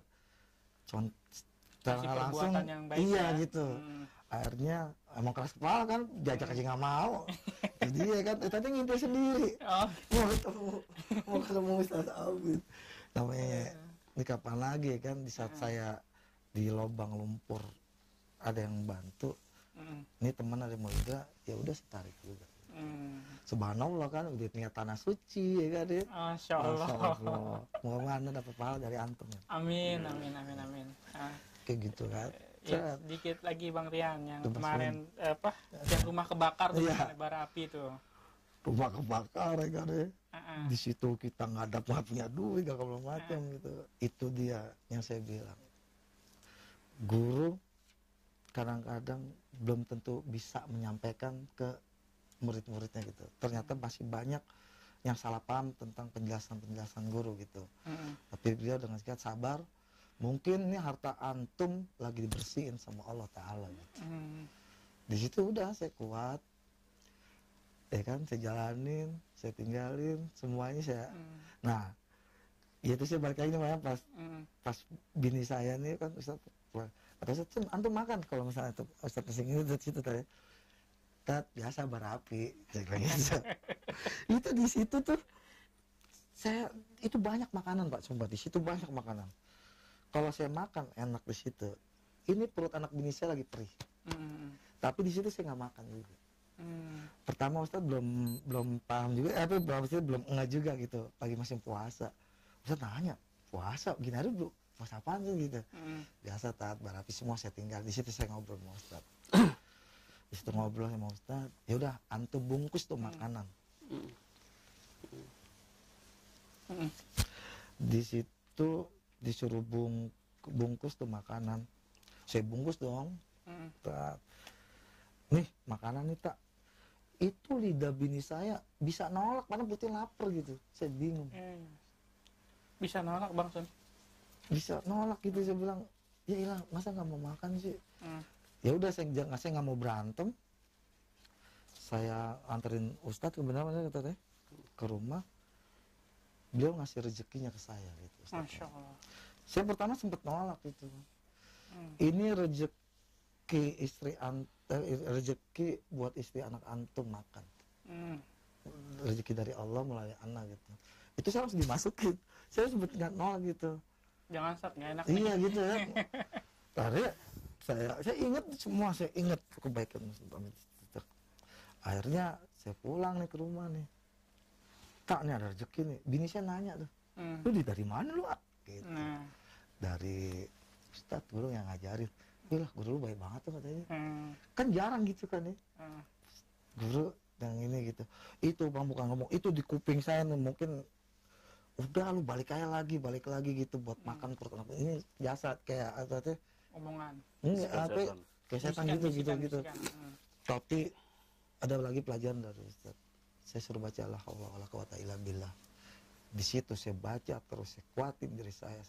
langsung iya gitu. Akhirnya emang keras kepala kan, diajak aja nggak mau. Jadi ya kan, tadi ngintip sendiri. Mau ketemu Ustaz Amin. Namanya ini kapan lagi kan, di saat saya di lubang lumpur ada yang bantu. Ini teman ada yang mau juga, ya udah saya tarik juga. Subhanallah kan, udah niat tanah suci ya kan ya. Masya Allah. Moga Anda dapat pahala dari antum ya. Amin. Kayak gitu kan. Ya, sedikit lagi Bang Rian yang kemarin yang rumah kebakar tuh bara api tuh. Rumah kebakar ya kan ya. Di situ kita nggak punya duit nggak kalau macam gitu. Itu dia yang saya bilang. Guru kadang-kadang belum tentu bisa menyampaikan ke murid-muridnya gitu. Ternyata masih banyak yang salah paham tentang penjelasan guru gitu. Tapi beliau dengan sekian sabar. Mungkin ini harta antum lagi dibersihin sama Allah Ta'ala gitu. Di situ udah saya kuat, ya kan, saya jalanin, saya tinggalin, semuanya saya. Nah, itu saya balik lagi nih pas bini saya nih kan Ustaz, antum makan kalau misalnya Ustaz pesing ini dari situ tadi. Biasa berapi, itu di situ tuh saya itu banyak makanan Pak, sumpah di situ banyak makanan. Kalau saya makan enak di situ, ini perut anak bini saya lagi perih. Tapi di situ saya nggak makan juga. Pertama Ustaz belum paham juga, belum enggak juga gitu. Pagi masih puasa, Ustaz nanya puasa gini aja dulu, puasa apaan sih gitu. Biasa taat barapi semua saya tinggal di situ, saya ngobrol sama Ustaz. Di situ ngobrol sama Ustaz, ya udah antum bungkus tuh makanan. Di situ disuruh bungkus tuh makanan, saya bungkus dong. Nih makanan nih tak, itu lidah bini saya bisa nolak karena putih lapar gitu, saya bingung. Bisa nolak Bang Sun? Bisa nolak gitu, saya bilang ya ilah masa nggak mau makan sih. Ya udah saya nggak mau berantem, saya anterin Ustadz kebenaran katanya ke rumah. Beliau ngasih rezekinya ke saya gitu. Masya Allah. Saya pertama sempat nolak itu. Ini rezeki buat istri anak antum makan. Rezeki dari Allah melalui anak gitu. Itu saya harus dimasukin. Saya sempat nggak nolak gitu. Jangan Ustaz, nggak enak. Iya gitu ya. Tadi saya ingat semua, saya ingat kebaikan Ustadz Amin. Akhirnya saya pulang nih ke rumah nih, Kak nih ada rezeki nih, bini saya nanya tuh, lu dari mana lu? Gitu. Dari Ustadz guru yang ngajarin. Lah guru lu baik banget tuh katanya. Kan jarang gitu kan ya. Guru yang ini gitu. Itu Bang bukan ngomong, itu di kuping saya nih, mungkin udah lu balik lagi gitu buat makan perut anak. Ini jasa kayak apa omongan. Ini apa kayak setan gitu. Tapi ada lagi pelajaran dari Ustaz. Saya suruh baca la haula wala quwata illa billah. Di situ saya baca terus, saya kuatin diri saya.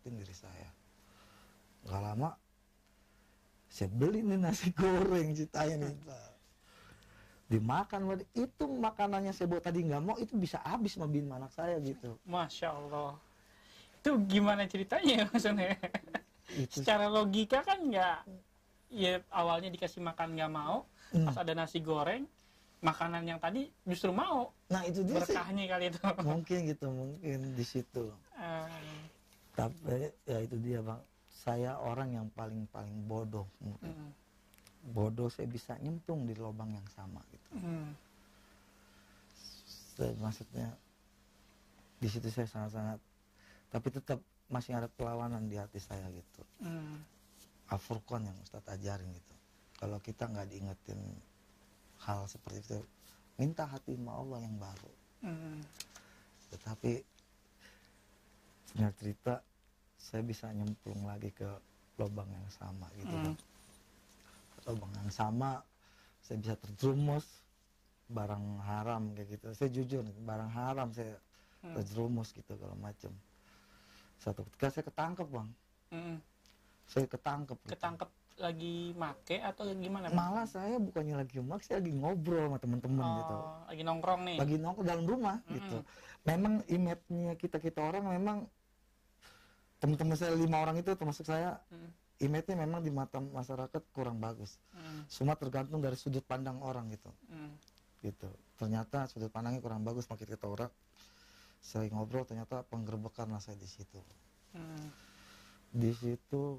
Gak lama saya beli nih nasi goreng ceritanya nih. Dimakan, itu makanannya saya bawa tadi nggak mau, itu bisa habis sama bin anak saya gitu. Masya Allah. Itu gimana ceritanya maksudnya? Secara logika kan nggak, ya awalnya dikasih makan nggak mau, pas ada nasi goreng, makanan yang tadi justru mau. Nah itu dia berkahnya kali itu. Mungkin di situ. Tapi ya itu dia Bang, saya orang yang paling bodoh mungkin. Bodoh saya bisa nyemplung di lubang yang sama gitu. Maksudnya di situ saya sangat, tapi tetap masih ada perlawanan di hati saya gitu. Al-Furqan yang Ustadz ajarin gitu. Kalau kita nggak diingetin hal seperti itu, minta hati sama Allah yang baru. Tetapi sebenarnya cerita saya bisa nyemplung lagi ke lubang yang sama gitu. Lubang yang sama, saya bisa terjerumus barang haram kayak gitu. Saya jujur, barang haram saya terjerumus gitu kalau macam. Satu ketika saya ketangkep Bang. Saya ketangkep. Ketangkep gitu. Lagi make atau gimana? Malah saya bukannya lagi make, saya lagi ngobrol sama teman-teman gitu. Lagi nongkrong nih. Lagi nongkrong dalam rumah gitu. Memang image-nya kita orang memang, teman-teman saya 5 orang itu termasuk saya, image-nya memang di mata masyarakat kurang bagus. Semua tergantung dari sudut pandang orang gitu. Gitu. Ternyata sudut pandangnya kurang bagus, makin kita orang. Saya ngobrol, ternyata penggerbekan lah saya di situ. Di situ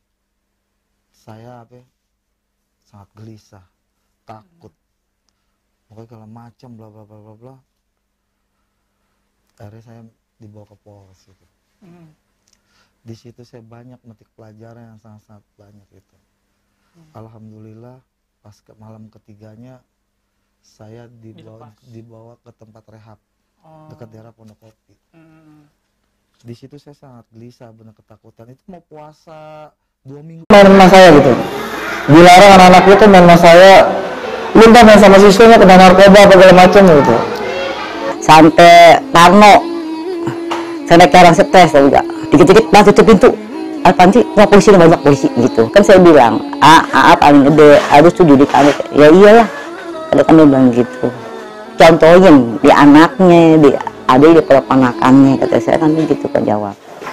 saya sangat gelisah, takut, pokoknya segala macam bla bla bla bla bla. Akhirnya saya dibawa ke Polres gitu. Di situ saya banyak metik pelajaran yang sangat banyak gitu. Alhamdulillah pas malam ketiganya saya dibawa ke tempat rehab dekat daerah Pondok Kopi. Di situ saya sangat gelisah, benar ketakutan. Itu mau puasa 2 minggu. Main sama saya gitu. Dilarang anak-anak itu main sama saya. Lu ntar main sama siswanya kena narkoba apa segala macam gitu. Sampai Parno, saya naik orang stres juga. Dikit-dikit Bang tutup pintu. Apaan sih? Wah polisi, banyak polisi gitu. Kan saya bilang, paling gede, harus tuh di kami. Ya iyalah. Ada kan dia bilang gitu. Contohin di anaknya, di adik, di keponakannya, kata saya kan gitu kan jawab.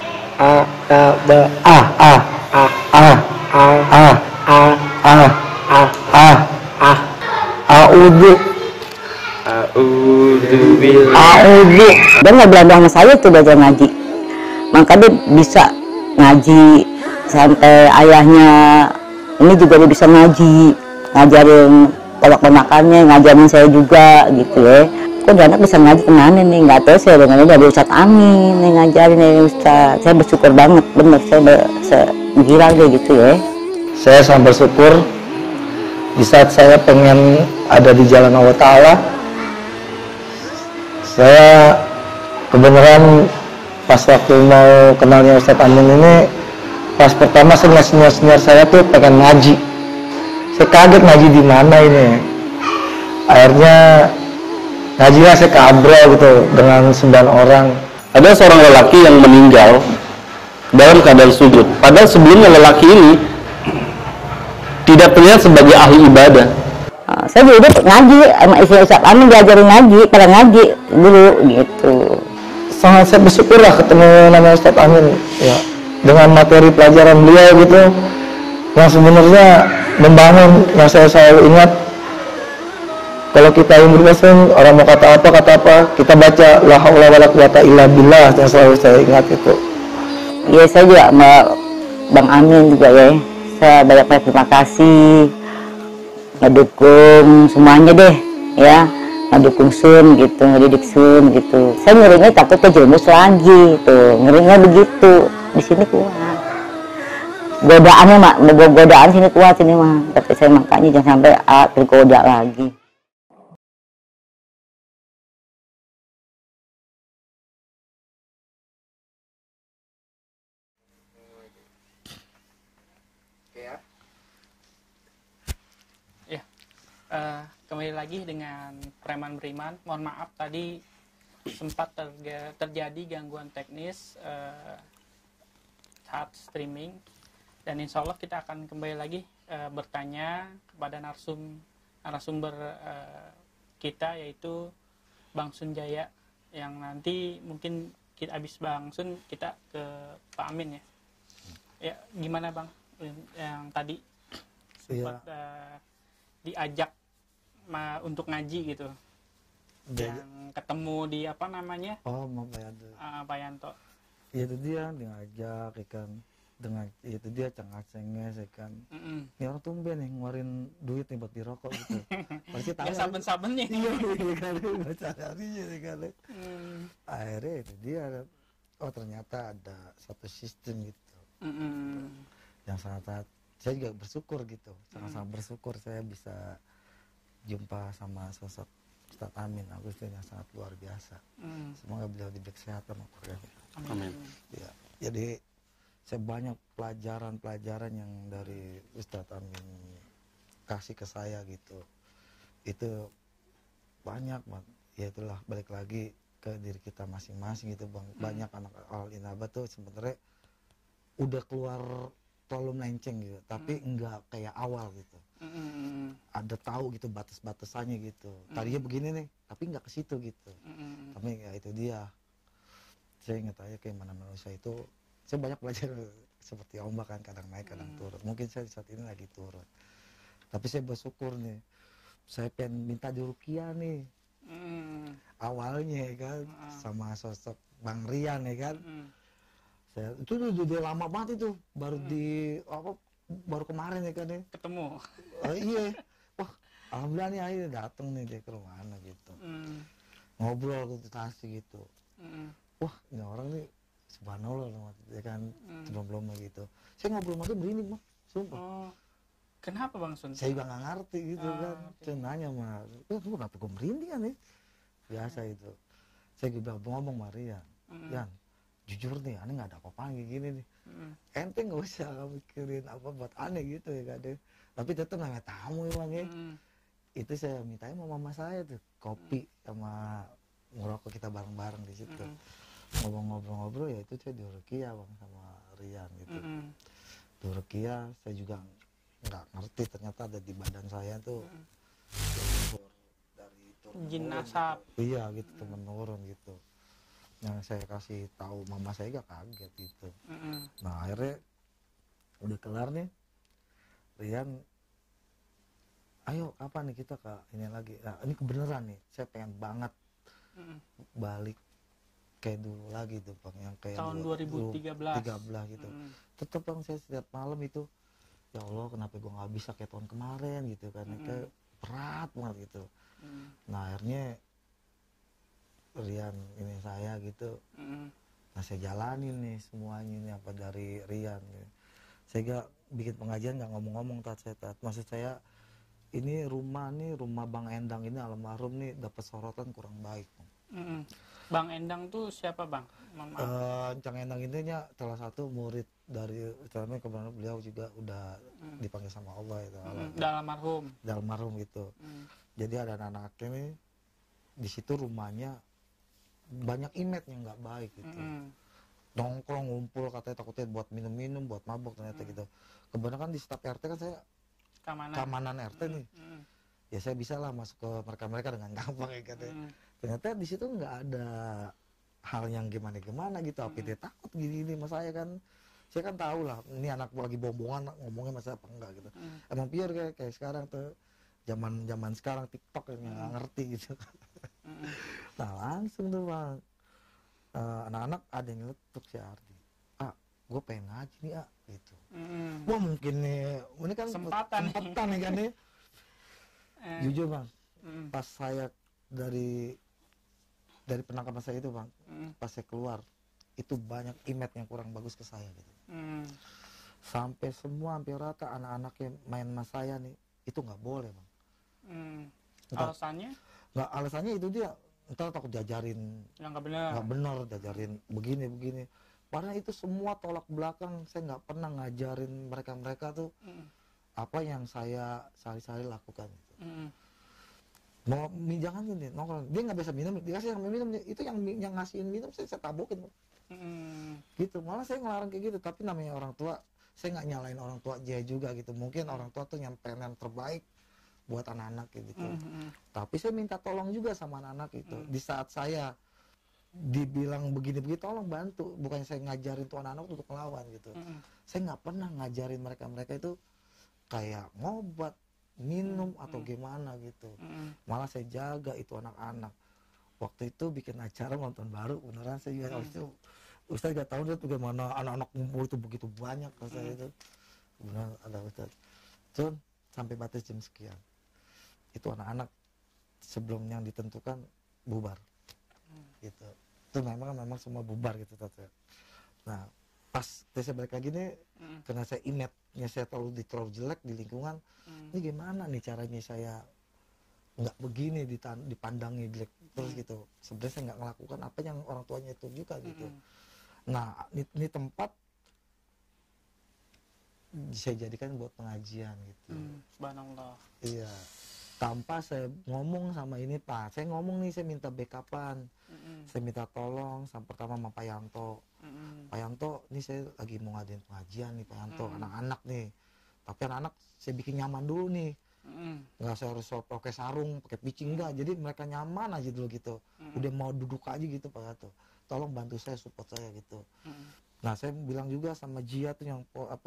Dia nggak bilang sama saya tuh belajar ngaji, maka dia bisa ngaji sampai ayahnya ini juga dia bisa ngaji, ngajarin ponak-ponakannya, ngajarin saya juga gitu ya. Kok dia anak bisa ngaji kemana nih, nggak tahu. Saya dengarnya dari Ustadz Amin nih ngajarin dari Ustadz. Saya bersyukur banget, bener saya gila deh gitu ya. Saya sangat bersyukur di saat saya pengen ada di jalan Allah Ta'ala. Saya kebenaran pas waktu mau kenalnya Ustadz Amin ini, pas pertama senior saya tuh pengen ngaji. Saya kaget ngaji di mana ini. Akhirnya ngajinya saya ke Abro gitu dengan 9 orang. Ada seorang lelaki yang meninggal dalam keadaan sujud. Padahal sebelumnya lelaki ini tidak terlihat sebagai ahli ibadah. Saya dulu ngaji sama istri Ustadz Amin, diajarin ngaji, pada ngaji dulu gitu. Sangat saya bersyukur lah ketemu nama Ustadz Amin ya, dengan materi pelajaran beliau gitu yang sebenarnya membangun, yang saya selalu ingat. Kalau kita ingin berpesan, orang mau kata apa, kita baca la haula wala quwata illa billah, yang selalu saya ingat itu. Iya, saya juga sama Bang Amin juga ya, sebanyak-banyak terima kasih, ngedukung semuanya deh ya, ngedukung Sun gitu, ngedidik Sun gitu. Saya ngerinya takut kejerumus lagi tuh, ngerinya begitu. Di sini kuat godaannya, mak godaan sini kuat sini mah, tapi saya makanya jangan sampai tergoda lagi. Kembali lagi dengan Preman Beriman. Mohon maaf tadi sempat terjadi gangguan teknis saat streaming, dan insya Allah kita akan kembali lagi bertanya kepada narasumber kita, yaitu Bang Sunjaya, yang nanti mungkin kita habis Bang Sun kita ke Pak Amin ya. Ya gimana Bang yang tadi sempat diajak untuk ngaji gitu, yang ketemu di apa namanya, Pak Yanto. Ya itu dia diajak ikan dengan itu dia cengas-cenges ikan. Ini orang tumben nih ngeluarin duit nih buat dirokok gitu. Pasti tahu. Ya saben-sabennya. Iya kan, nggak carinya sih kan. Akhirnya itu dia, oh ternyata ada satu sistem gitu. Yang sangat saya juga bersyukur gitu, sangat-sangat bersyukur saya bisa jumpa sama sosok Ustaz Amin Agustin yang sangat luar biasa. Semoga beliau diberi kesehatan sama keluarganya. Amin. Ya, jadi saya banyak pelajaran yang dari Ustaz Amin kasih ke saya gitu. Itu banyak banget. Ya itulah, balik lagi ke diri kita masing-masing gitu Bang. Banyak anak Al-Inaba tuh sebenarnya udah keluar terlalu melenceng gitu, tapi enggak kayak awal gitu. Ada tahu gitu batas-batasannya gitu. Tadinya begini nih, tapi enggak ke situ gitu. Tapi ya itu dia. Saya ingat aja kayak mana manusia itu, saya banyak belajar seperti ombak kan, kadang naik kadang turun. Mungkin saya saat ini lagi turun. Tapi saya bersyukur nih. Saya pengen minta diruqyah nih. Awalnya ya kan, sama sosok Bang Rian ya kan. Saya itu udah lama banget itu, baru baru kemarin ya kan ya Ketemu. iya, wah alhamdulillah nih akhirnya datang nih dia ke rumah gitu, ngobrol konsultasi gitu. Wah ini orang nih subhanallah ya kan, sebelum-sebelumnya gitu saya ngobrol sama dia merinding Bang, sumpah. Kenapa Bang Sun? Saya juga nggak ngerti gitu kan. Saya nanya mah, lu kenapa gue merinding kan nih, biasa itu. Saya juga ngomong sama Rian, Yan jujur nih, aneh nggak ada apa-apa kayak gini nih. Ente nggak usah mikirin apa buat aneh gitu ya kan deh. Tapi tetap namanya tamu emang ya. Itu saya mintain sama mama saya tuh kopi sama ngerokok, kita bareng-bareng di situ. Ngobrol-ngobrol ya itu saya diruqyah Bang sama Rian gitu. Diruqyah saya juga nggak ngerti, ternyata ada di badan saya tuh dari jin asap. Iya gitu, menurun gitu. Yang saya kasih tahu mama saya gak kaget gitu. Nah akhirnya udah kelar nih, Rian ayo kapan nih kita ke ini lagi. Nah ini kebenaran nih, saya pengen banget balik kayak dulu lagi tuh Bang, yang kayak tahun 2013 gitu. Tetep Bang saya setiap malam itu, ya Allah kenapa gue nggak bisa kayak tahun kemarin gitu kan, kayak berat banget gitu. Nah akhirnya Rian ini saya gitu, nah saya jalanin nih semuanya ini apa dari Rian gitu. Saya gak bikin pengajian gak ngomong-ngomong maksud saya ini rumah Bang Endang ini almarhum nih dapat sorotan kurang baik. Bang Endang tuh siapa Bang? Cang Endang intinya salah satu murid dari istilahnya, kebetulan beliau juga udah dipanggil sama Allah itu. Dalam almarhum gitu. Jadi ada anak-anaknya nih di situ rumahnya banyak image yang nggak baik gitu. Nongkrong ngumpul katanya takutnya buat minum-minum, buat mabok ternyata gitu. Kebetulan kan di staf RT kan saya keamanan RT nih. Ya saya bisa lah masuk ke mereka dengan gampang ya katanya. Ternyata di situ nggak ada hal yang gimana gitu. Apa dia takut gini-gini sama saya kan. Saya kan tahu lah ini anak lagi bombongan ngomongnya masa apa enggak gitu. Emang pure kayak sekarang tuh zaman sekarang TikTok yang nggak ngerti gitu. Nah langsung tuh Bang, anak-anak ada yang nyeletuk si Ardi, gue pengen ngaji nih gitu. Mm. Wah mungkin nih, ini kan Kesempatan nih. nih kan nih. Jujur bang, Mm. pas saya dari penangkapan saya itu bang, pas saya keluar itu banyak image yang kurang bagus ke saya gitu. Mm. Sampai semua hampir rata anak-anak yang main sama saya nih itu nggak boleh bang. Mm. Entah- Alasannya Nggak, alasannya itu dia entar takut jajarin yang nggak benar. nggak benar, jajarin begini. Padahal itu semua tolak belakang, saya nggak pernah ngajarin mereka tuh Mm. apa yang saya sehari-hari lakukan. Mm. Mau jangan gini, nongkrong dia nggak bisa minum, dikasih yang minum itu yang ngasihin minum saya tabokin Mm. gitu. Malah saya ngelarang kayak gitu, tapi namanya orang tua, saya nggak nyalain orang tua dia juga gitu. Mungkin orang tua tuh yang pengen terbaik buat anak-anak gitu. Mm. Tapi saya minta tolong juga sama anak-anak itu. Di saat saya dibilang begini-begini, tolong bantu. Bukan saya ngajarin tuh anak-anak untuk melawan gitu. Mm. Saya nggak pernah ngajarin mereka itu kayak ngobat, minum atau gimana gitu. Mm. Malah saya jaga itu anak-anak. Waktu itu bikin acara nonton baru, beneran saya juga waktu itu Ustaz gak tahu dia tuh gimana anak-anak ngumpul itu begitu banyak kalau saya itu. Beneran ada Ustaz. Terus sampai batas jam sekian. Itu anak-anak sebelum yang ditentukan bubar. Gitu. Itu memang semua bubar gitu Tata. Nah, pas saya balik lagi nih, karena saya image-nya saya terlalu jelek di lingkungan, ini gimana nih caranya saya nggak begini dipandangi jelek terus gitu. Sebenarnya saya nggak ngelakukan apa yang orang tuanya itu juga gitu. Nah, ini tempat saya jadikan buat pengajian gitu. Subhanallah. Iya. Tanpa saya ngomong sama ini Pak, saya ngomong nih, saya minta backupan, saya minta tolong sama pertama sama Pak Yanto. Pak Yanto, ini saya lagi mau ngadain pengajian nih Pak Yanto, anak-anak nih. Tapi anak-anak saya bikin nyaman dulu nih. Nggak saya harus pakai sarung, pakai pitching enggak. Jadi mereka nyaman aja dulu gitu. Udah mau duduk aja gitu Pak Yanto. Tolong bantu saya, support saya gitu. Nah saya bilang juga sama Jia tuh yang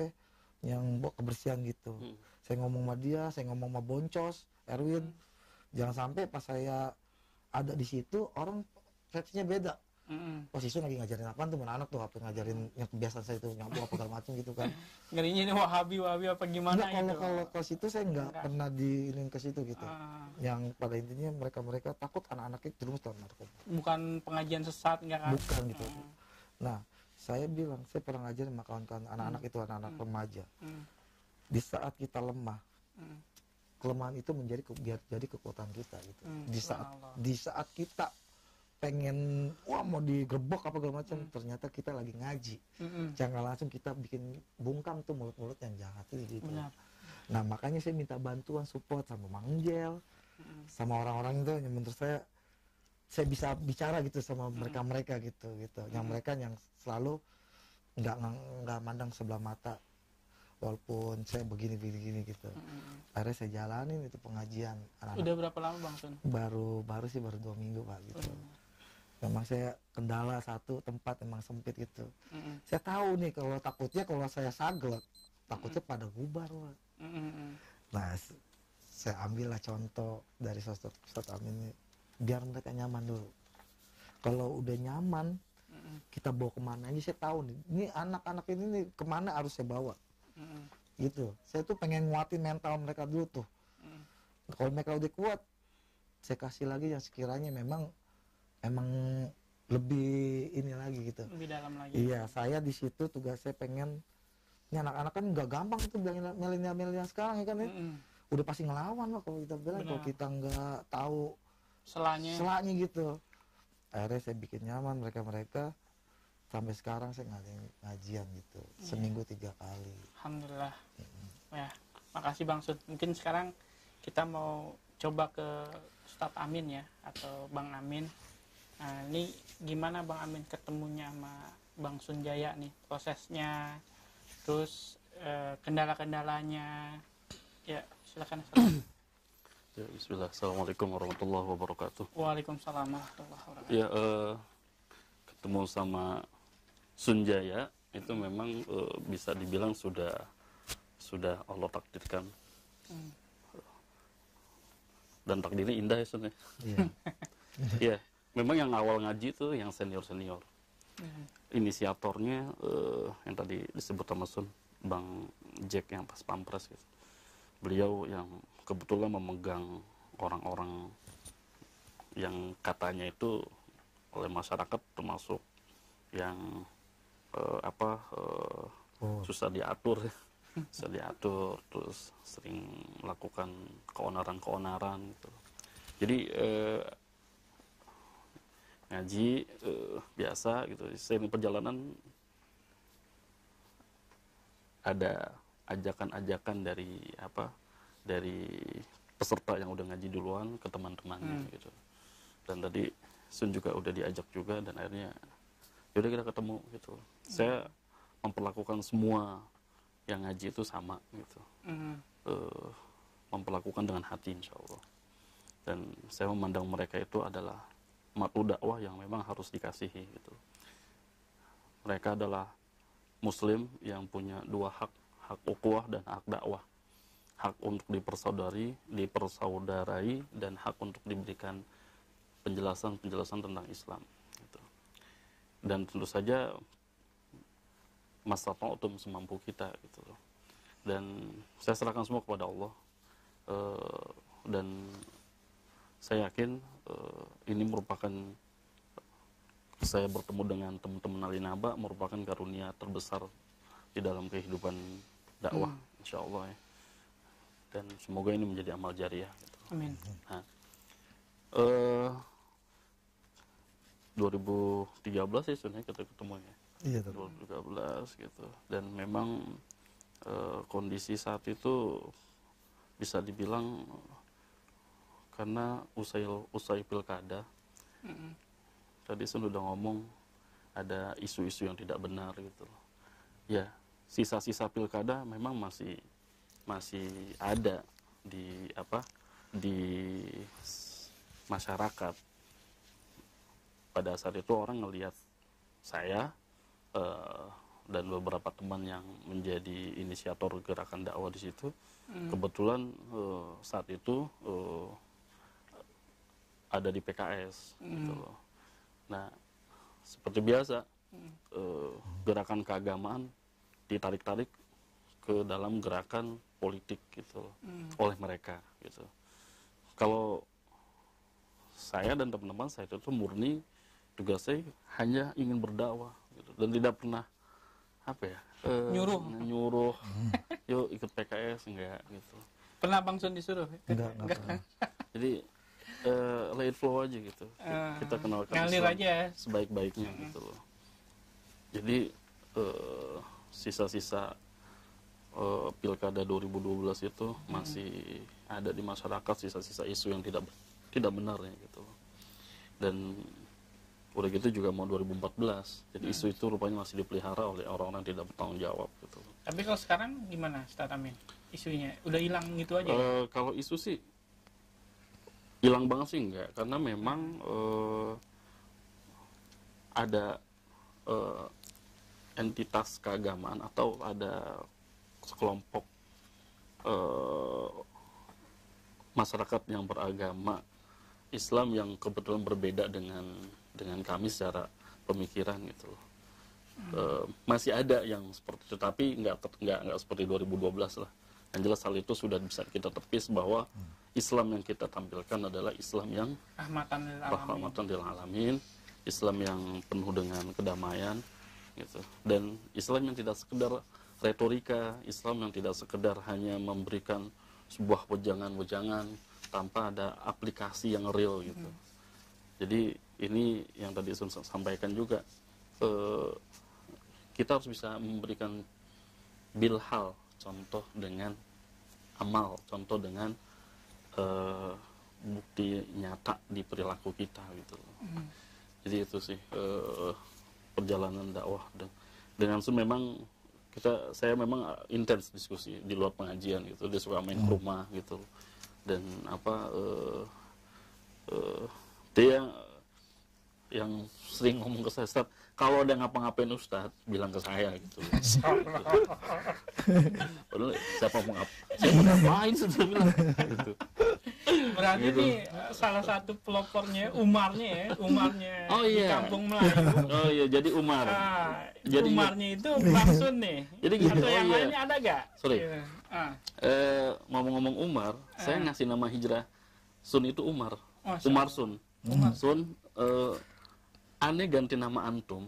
kebersihan gitu. Saya ngomong sama dia, saya ngomong sama Boncos, Erwin. Jangan sampai pas saya ada di situ orang persepsinya beda. Posisi lagi ngajarin apaan tuh anak tuh, apa ngajarin yang kebiasaan saya itu nyabu apa segala macam gitu kan. Ngerinya ini wahabi apa gimana Nggak, gitu. kalau ke situ saya nggak pernah diinin ke situ gitu. Yang pada intinya mereka takut anak-anaknya terus dalam narkoba. Bukan pengajian sesat enggak kan? Bukan gitu. Nah, saya bilang saya pernah ngajarin sama kawan-kawan anak-anak itu anak-anak remaja. Di saat kita lemah, kelemahan itu biar jadi kekuatan kita gitu. Di saat kita pengen mau digerebek apa segala macam, ternyata kita lagi ngaji. Jangan langsung kita bikin bungkam tuh mulut-mulut yang jahat gitu. Benar. Nah makanya saya minta bantuan support sama Mang Jel, sama orang-orang itu yang menurut saya bisa bicara gitu sama mereka gitu. Yang mereka yang selalu nggak mandang sebelah mata walaupun saya begini gitu. Akhirnya saya jalanin itu pengajian anak-anak. Udah berapa lama Bang Sun? Baru 2 minggu Pak gitu. Memang saya kendala satu tempat memang sempit gitu. Saya tahu nih kalau saya saglek takutnya pada bubar Pak. Nah saya ambillah contoh dari Ustaz Amin ini biar mereka nyaman dulu. Kalau udah nyaman kita bawa kemana aja saya tahu nih. Ini anak-anak ini nih kemana harus saya bawa. Gitu. Saya tuh pengen nguatin mental mereka dulu tuh. Kalau mereka udah kuat, saya kasih lagi yang sekiranya memang lebih ini lagi gitu. Lebih dalam lagi. Iya, saya di situ tugas saya pengen ini anak-anak kan nggak gampang tuh bilangin milenial sekarang ya kan ya. Udah pasti ngelawan lah kalau kita bilang, kalau kita nggak tahu selanya gitu. Akhirnya saya bikin nyaman mereka sampai sekarang saya ngajian gitu. Seminggu 3 kali. Alhamdulillah. Ya, makasih Bang Sun. Mungkin sekarang kita mau coba ke Ustadz Amin ya, atau Bang Amin. Nah, ini gimana Bang Amin ketemunya sama Bang Sunjaya nih, prosesnya, terus kendala-kendalanya. Ya, silakan. Ya, bismillah. Assalamualaikum warahmatullahi wabarakatuh. Waalaikumsalam warahmatullahi wabarakatuh. Ya, ketemu sama Sunjaya itu memang bisa dibilang sudah Allah takdirkan. Dan takdirnya indah ya Sun ya. Iya. Memang yang awal ngaji itu yang senior. Inisiatornya yang tadi disebut sama Sun, Bang Jack yang pas pampres gitu. Beliau yang kebetulan memegang orang-orang yang katanya itu oleh masyarakat termasuk yang susah diatur terus sering melakukan keonaran gitu. Jadi ngaji biasa gitu. Seiring perjalanan ada ajakan-ajakan dari peserta yang udah ngaji duluan ke teman-temannya gitu. Dan tadi Sun juga udah diajak juga, dan akhirnya yaudah kita ketemu gitu. Saya memperlakukan semua yang ngaji itu sama gitu. Memperlakukan dengan hati insya Allah. Dan saya memandang mereka itu adalah matu dakwah yang memang harus dikasihi gitu. Mereka adalah muslim yang punya dua hak ukhuwah dan hak dakwah. Hak untuk dipersaudarai dan hak untuk diberikan penjelasan tentang Islam gitu. Dan tentu saja mastata'tum semampu kita gitu. Dan saya serahkan semua kepada Allah, dan saya yakin ini merupakan, saya bertemu dengan teman-teman Alinaba merupakan karunia terbesar di dalam kehidupan dakwah insya Allah ya. Dan semoga ini menjadi amal jariah gitu. Amin. Nah, 2013 ya sebenarnya kita ketemu ya. Iya, 2013 gitu. Dan memang kondisi saat itu bisa dibilang karena usai pilkada. Tadi Sun udah ngomong ada isu-isu yang tidak benar gitu. Ya, sisa-sisa pilkada memang masih ada di masyarakat. Pada saat itu orang ngelihat saya dan beberapa teman yang menjadi inisiator gerakan dakwah di situ, kebetulan saat itu ada di PKS gitu loh. Nah, seperti biasa gerakan keagamaan ditarik-tarik ke dalam gerakan politik gitu loh, oleh mereka gitu. Kalau saya dan teman-teman saya itu murni tugas saya hanya ingin berdakwah gitu, dan tidak pernah nyuruh yuk ikut PKS, enggak gitu. Pernah Bang Sun disuruh? Enggak pernah. Jadi let it flow aja gitu. Kita kenalkan ngalir Islam aja sebaik-baiknya gitu loh. Jadi sisa-sisa pilkada 2012 itu masih ada di masyarakat, sisa-sisa isu yang tidak benarnya gitu loh. Dan udah gitu juga mau 2014. Jadi isu itu rupanya masih dipelihara oleh orang-orang yang tidak bertanggung jawab gitu. Tapi kalau sekarang gimana Ustaz Amin? Isunya udah hilang gitu aja? Kalau isu sih hilang banget sih enggak, karena memang ada entitas keagamaan atau ada sekelompok masyarakat yang beragama Islam yang kebetulan berbeda dengan kami secara pemikiran gitu loh. Masih ada yang seperti itu, tapi nggak seperti 2012 lah. Yang jelas hal itu sudah bisa kita tepis bahwa Islam yang kita tampilkan adalah Islam yang rahmatan lil alamin, Islam yang penuh dengan kedamaian gitu. Dan Islam yang tidak sekedar retorika, Islam yang tidak sekedar hanya memberikan sebuah wejangan-wejangan tanpa ada aplikasi yang real gitu. Jadi ini yang tadi Sun sampaikan juga, kita harus bisa memberikan bilhal, contoh dengan amal, contoh dengan bukti nyata di perilaku kita gitu. Jadi itu sih perjalanan dakwah. Dengan Sun memang saya memang intens diskusi di luar pengajian gitu. Dia suka main ke rumah gitu, dan dia yang sering ngomong ke saya, Ustaz, kalau ada ngapa-ngapain Ustaz, bilang ke saya gitu. Padahal siapa mau ngapain sudah bilang gitu. Berarti Gitu. nih salah satu pelopornya Umarnya Oh, di iya. Kampung Melayu. Oh iya, jadi Umar. Jadi Umarnya itu Bang Sun nih. Jadi gini, Atau oh yang iya. lainnya ada gak? Sorry. Iya. Ngomong-ngomong Umar, saya ngasih nama hijrah Sun itu Umar. Masya Umar Allah. Sun. Sun, aneh ganti nama antum.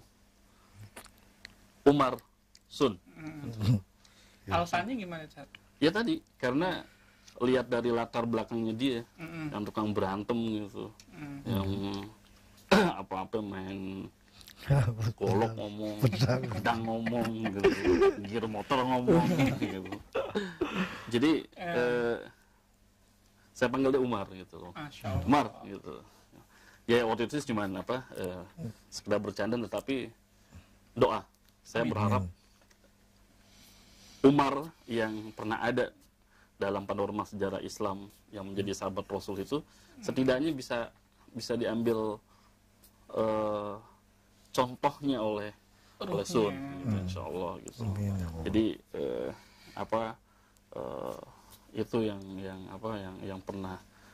Umar Sun. Alasannya gimana, Cat? Ya tadi, karena lihat dari latar belakangnya dia, Mm-mm. yang tukang berantem gitu, Mm. yang apa-apa main golok ngomong, pedang ngomong, gitu, gear motor ngomong, gitu. Jadi saya panggil dia Umar gitu loh. Masya Allah. Umar gitu. Ya waktu itu cuman sekedar bercanda, tetapi doa. Saya berharap Umar yang pernah ada dalam panorama sejarah Islam yang menjadi sahabat Rasul itu setidaknya bisa diambil contohnya oleh Sun, gitu, insya Allah gitu. Jadi itu yang pernah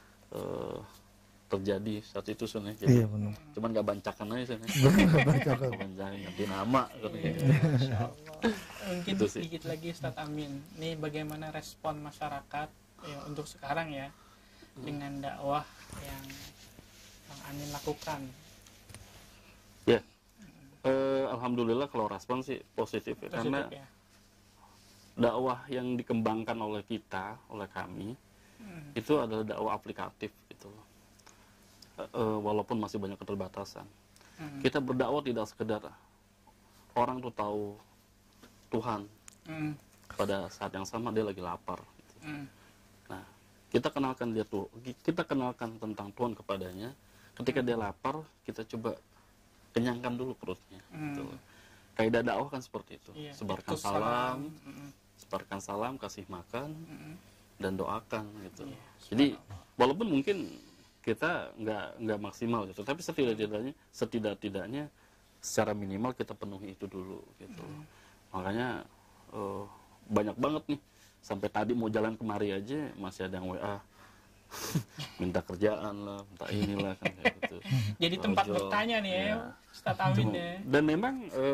terjadi saat itu Sun ya. Jadi, Iya benar. cuman nggak bancakan aja Sun ya. Bancakan. Bancakan ganti nama gitu. Masya Allah. Mungkin Itu sih. sedikit lagi Ustadz Amin. Ini bagaimana respon masyarakat ya, untuk sekarang ya dengan dakwah yang Bang Amin lakukan. Ya, alhamdulillah kalau respon sih positif ya, karena Positif ya. dakwah yang dikembangkan oleh kita, oleh kami, itu adalah dakwah aplikatif gitu. Walaupun masih banyak keterbatasan. Kita berdakwah tidak sekedar orang tuh tahu Tuhan, pada saat yang sama dia lagi lapar. Gitu. Nah, kita kenalkan tentang Tuhan kepadanya. Ketika dia lapar, kita coba kenyangkan dulu perutnya. Gitu. Kaidah dakwah kan seperti itu. Iya, Sebarkan itu salam, sebarkan salam, kasih makan, dan doakan gitu. Iya, Jadi walaupun mungkin kita nggak maksimal gitu, tapi setidak-tidaknya secara minimal kita penuhi itu dulu gitu. Makanya banyak banget nih, sampai tadi mau jalan kemari aja masih ada yang WA minta kerjaan lah, minta inilah kan kayak gitu. Jadi tempat Ojol. bertanya nih ya, Iya. Ustadz Amin ya. Dan memang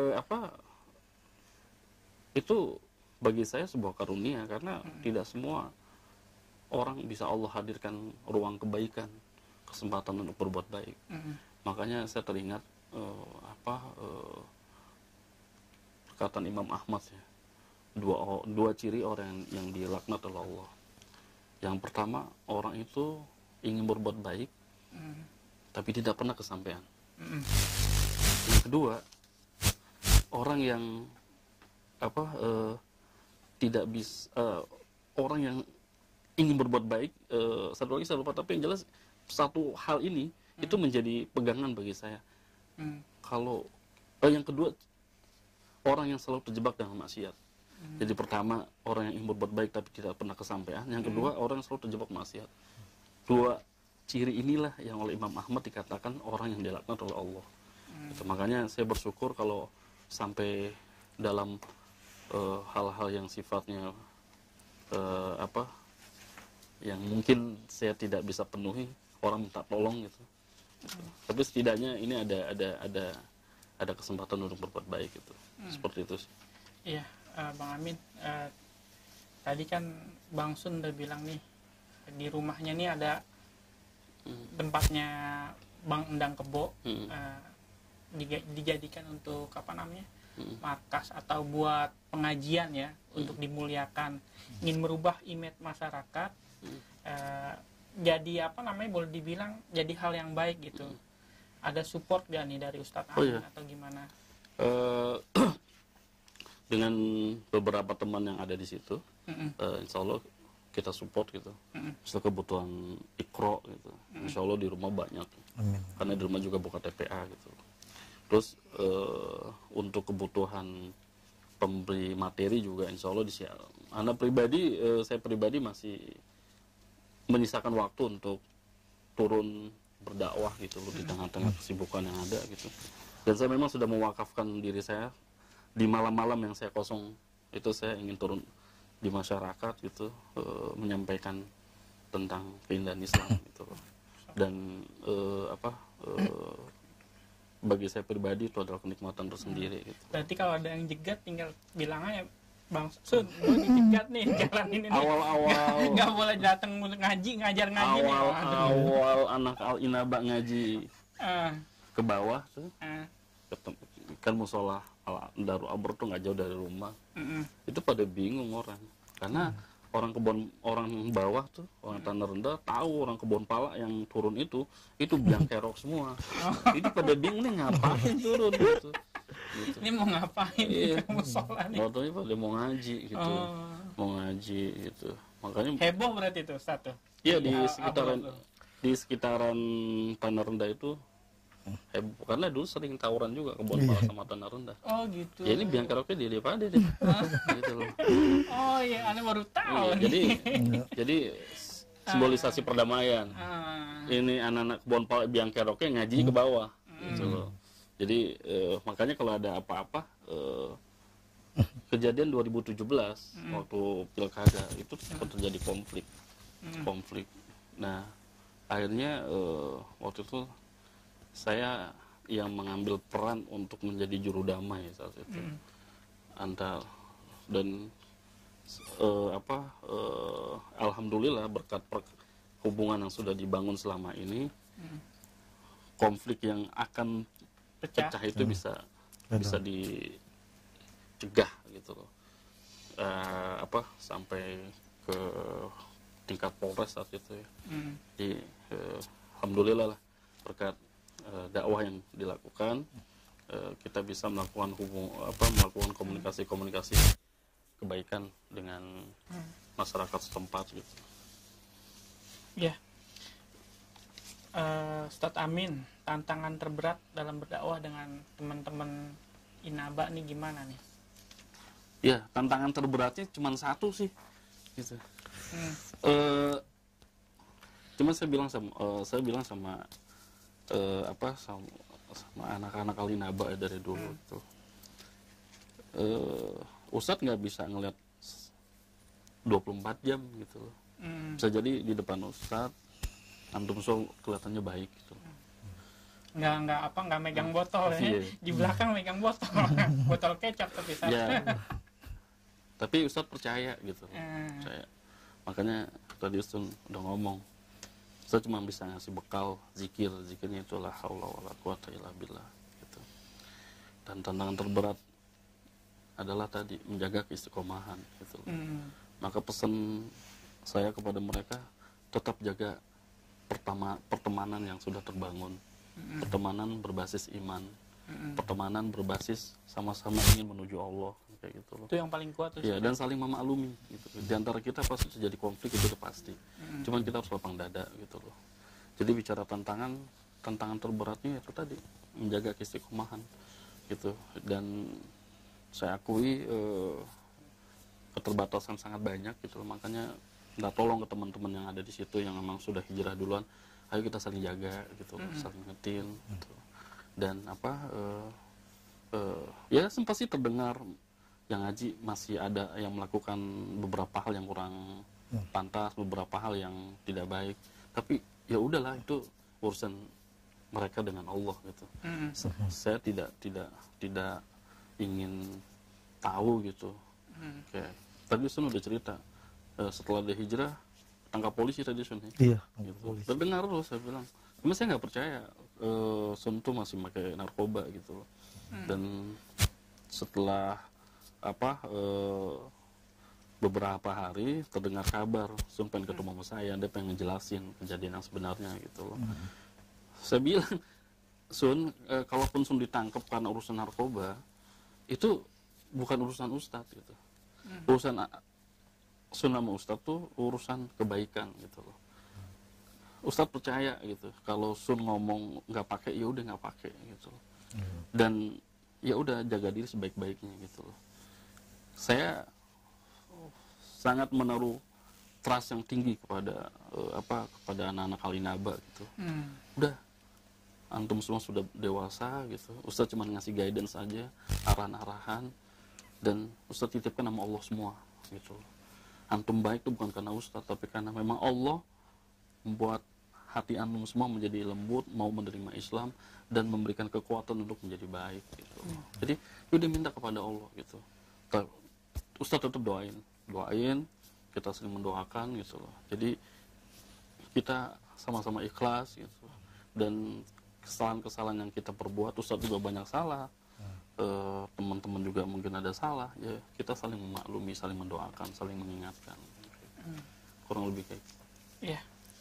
itu bagi saya sebuah karunia, karena tidak semua orang bisa Allah hadirkan ruang kebaikan, kesempatan untuk berbuat baik. Makanya saya teringat perkataan Imam Ahmad ya, dua ciri orang yang dilaknat oleh Allah. Yang pertama, orang itu ingin berbuat baik tapi tidak pernah kesampaian. Yang kedua, orang yang tidak bisa, orang yang ingin berbuat baik, satu lagi saya lupa, tapi yang jelas satu hal ini itu menjadi pegangan bagi saya. Kalau yang kedua, orang yang selalu terjebak dengan maksiat. Jadi pertama, orang yang ingin berbuat baik tapi tidak pernah kesampaian. Yang kedua, orang yang selalu terjebak maksiat. Dua ciri inilah yang oleh Imam Ahmad dikatakan orang yang dilaknat oleh Allah. Gitu. Makanya saya bersyukur kalau sampai dalam hal-hal yang sifatnya yang mungkin saya tidak bisa penuhi, orang minta tolong gitu. Tapi setidaknya ini ada kesempatan untuk berbuat baik gitu. Seperti itu sih. Iya, Bang Amin. Tadi kan Bang Sun udah bilang nih, di rumahnya nih ada tempatnya Bang Endang Kebo, dijadikan untuk markas atau buat pengajian ya, untuk dimuliakan, ingin merubah image masyarakat, jadi boleh dibilang jadi hal yang baik gitu. Ada support gak nih dari Ustadz Amin atau gimana? Dengan beberapa teman yang ada di situ, insya Allah kita support gitu. Setelah kebutuhan ikro gitu, insya Allah di rumah banyak. Amin. Karena di rumah juga buka TPA gitu. Terus untuk kebutuhan pemberi materi juga insya Allah saya pribadi masih menyisakan waktu untuk turun berdakwah gitu loh, di tengah-tengah kesibukan yang ada gitu. Dan saya memang sudah mewakafkan diri saya di malam-malam yang saya kosong itu, saya ingin turun di masyarakat gitu, menyampaikan tentang keindahan Islam gitu loh. Dan bagi saya pribadi itu adalah kenikmatan tersendiri gitu. Berarti kalau ada yang jegat tinggal bilang aja, Bang Sun, gue dijegat nih, jalanin ini. Awal-awal nggak boleh datang ngaji, ngajar ngaji nih. awal anak Al-Inaba ngaji Ah, ke bawah tuh, ah, kan musola Darul Abrar tuh nggak jauh dari rumah. mm-mm. Itu pada bingung orang, karena orang bawah tuh, orang tanah rendah tahu orang kebon pala yang turun itu biang kerok semua. Itu pada bingung nih ngapain turun gitu. Ini mau ngapain? Iya. Musola nih. Motonya pada mau ngaji gitu, Oh. mau ngaji gitu. Makanya Heboh berarti itu satu. iya di Ah, sekitaran Abrar tuh. di sekitaran tanah rendah itu heboh, karena dulu sering tawuran juga kebon pala sama tanah rendah. Oh gitu. Ya ini biang keroknya dia pada deh, gitu loh. Oh iya, aneh baru tahu Iya, nih. jadi simbolisasi perdamaian. Ah, Ini anak-anak kebon pala biang keroknya ngaji ke bawah, gitu loh. Jadi makanya kalau ada apa-apa kejadian 2017 waktu pilkada itu sempat terjadi konflik. Nah akhirnya waktu itu saya yang mengambil peran untuk menjadi juru damai saat itu dan alhamdulillah berkat hubungan yang sudah dibangun selama ini, konflik yang akan pecah itu bisa dicegah gitu loh. Sampai ke tingkat Polres saat itu ya. Jadi alhamdulillah lah berkat dakwah yang dilakukan, kita bisa melakukan melakukan komunikasi kebaikan dengan masyarakat setempat gitu. ya. Ustadz Amin, tantangan terberat dalam berdakwah dengan teman-teman Inaba nih gimana nih? Ya, tantangan terberatnya cuma satu sih, gitu. Cuma saya bilang sama anak-anak Al-Inaba dari dulu itu, Ustadz nggak bisa ngeliat 24 jam gitu loh. Bisa jadi di depan Ustadz antum kelihatannya baik gitu. Nggak megang botol ya. Iya. Di belakang megang botol. Botol kecap tapi Ya. Tapi Ustadz percaya gitu. Percaya. Makanya tadi Ustadz udah ngomong, Ustadz cuma bisa ngasih bekal zikirnya itu la haula wala quwata illa billah gitu. Dan tantangan terberat adalah tadi menjaga keistiqomahan gitu. Maka pesan saya kepada mereka, tetap jaga pertemanan yang sudah terbangun, pertemanan berbasis iman, pertemanan berbasis sama-sama ingin menuju Allah, kayak gitu loh. itu yang paling kuat tuh. Ya, dan saling memaklumi gitu. Di antara kita pasti terjadi konflik, itu udah pasti. Cuman kita harus lapang dada gitu loh. Jadi bicara tantangan terberatnya itu tadi menjaga keistiqomahan gitu. Dan saya akui keterbatasan sangat banyak gitu loh. Makanya minta tolong ke teman-teman yang ada di situ yang memang sudah hijrah duluan, ayo kita saling jaga gitu loh, saling ngetin gitu. Dan ya sempat sih terdengar yang ngaji masih ada yang melakukan beberapa hal yang kurang pantas, beberapa hal yang tidak baik, tapi ya udahlah, itu urusan mereka dengan Allah gitu. Saya tidak ingin tahu gitu. Kayak tadi Sun udah cerita, setelah dia hijrah tangkap polisi tadi Sun ya? Iya, Gitu. Terdengar loh, saya bilang, cuma saya nggak percaya Sun tuh masih pakai narkoba gitu loh. Dan setelah beberapa hari terdengar kabar Sun pengen ketemu sama saya, dia pengen ngejelasin kejadian yang sebenarnya gitu loh. Saya bilang, Sun, kalaupun Sun ditangkap karena urusan narkoba, itu bukan urusan Ustadz gitu. Urusan Sun sama Ustadz tuh urusan kebaikan gitu loh. Ustadz percaya gitu, kalau Sun ngomong nggak pakai, ya udah nggak pakai gitu loh. Dan ya udah jaga diri sebaik-baiknya gitu loh. Saya sangat menaruh trust yang tinggi kepada kepada anak-anak Al-Inaba gitu. Udah, antum semua sudah dewasa gitu. Ustadz cuma ngasih guidance aja, arahan-arahan, dan Ustadz titipkan nama Allah semua gitu. Antum baik itu bukan karena Ustadz, tapi karena memang Allah membuat hati antum semua menjadi lembut, mau menerima Islam dan memberikan kekuatan untuk menjadi baik gitu. Jadi udah minta kepada Allah gitu. Ustaz tetap doain, kita sering mendoakan gitu loh. Jadi kita sama-sama ikhlas gitu. Dan kesalahan-kesalahan yang kita perbuat, Ustaz juga banyak salah. Teman-teman juga mungkin ada salah, ya kita saling memaklumi, saling mendoakan, saling mengingatkan. Kurang lebih kayak gitu. Iya.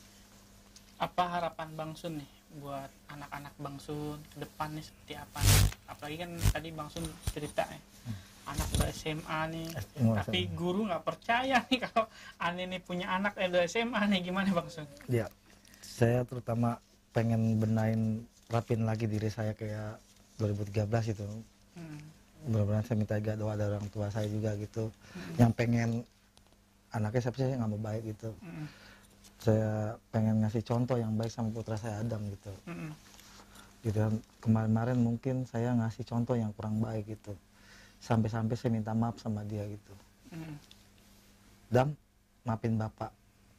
Apa harapan Bang Sun nih buat anak-anak Bang Sun ke depan nih seperti apa nih? Apalagi kan tadi Bang Sun cerita ya, anak udah SMA nih, tapi guru nggak percaya nih kalau Ane nih punya anak udah SMA nih, gimana Bang Sun? Ya, saya terutama pengen benahin, rapin lagi diri saya kayak 2013 itu. Benar-benar saya minta juga doa dari orang tua saya juga gitu, yang pengen anaknya saya nggak mau baik gitu. Saya pengen ngasih contoh yang baik sama putra saya Adam gitu. Gitu kan, kemarin-kemarin mungkin saya ngasih contoh yang kurang baik gitu, sampai-sampai saya minta maaf sama dia gitu. Dam, maafin bapak,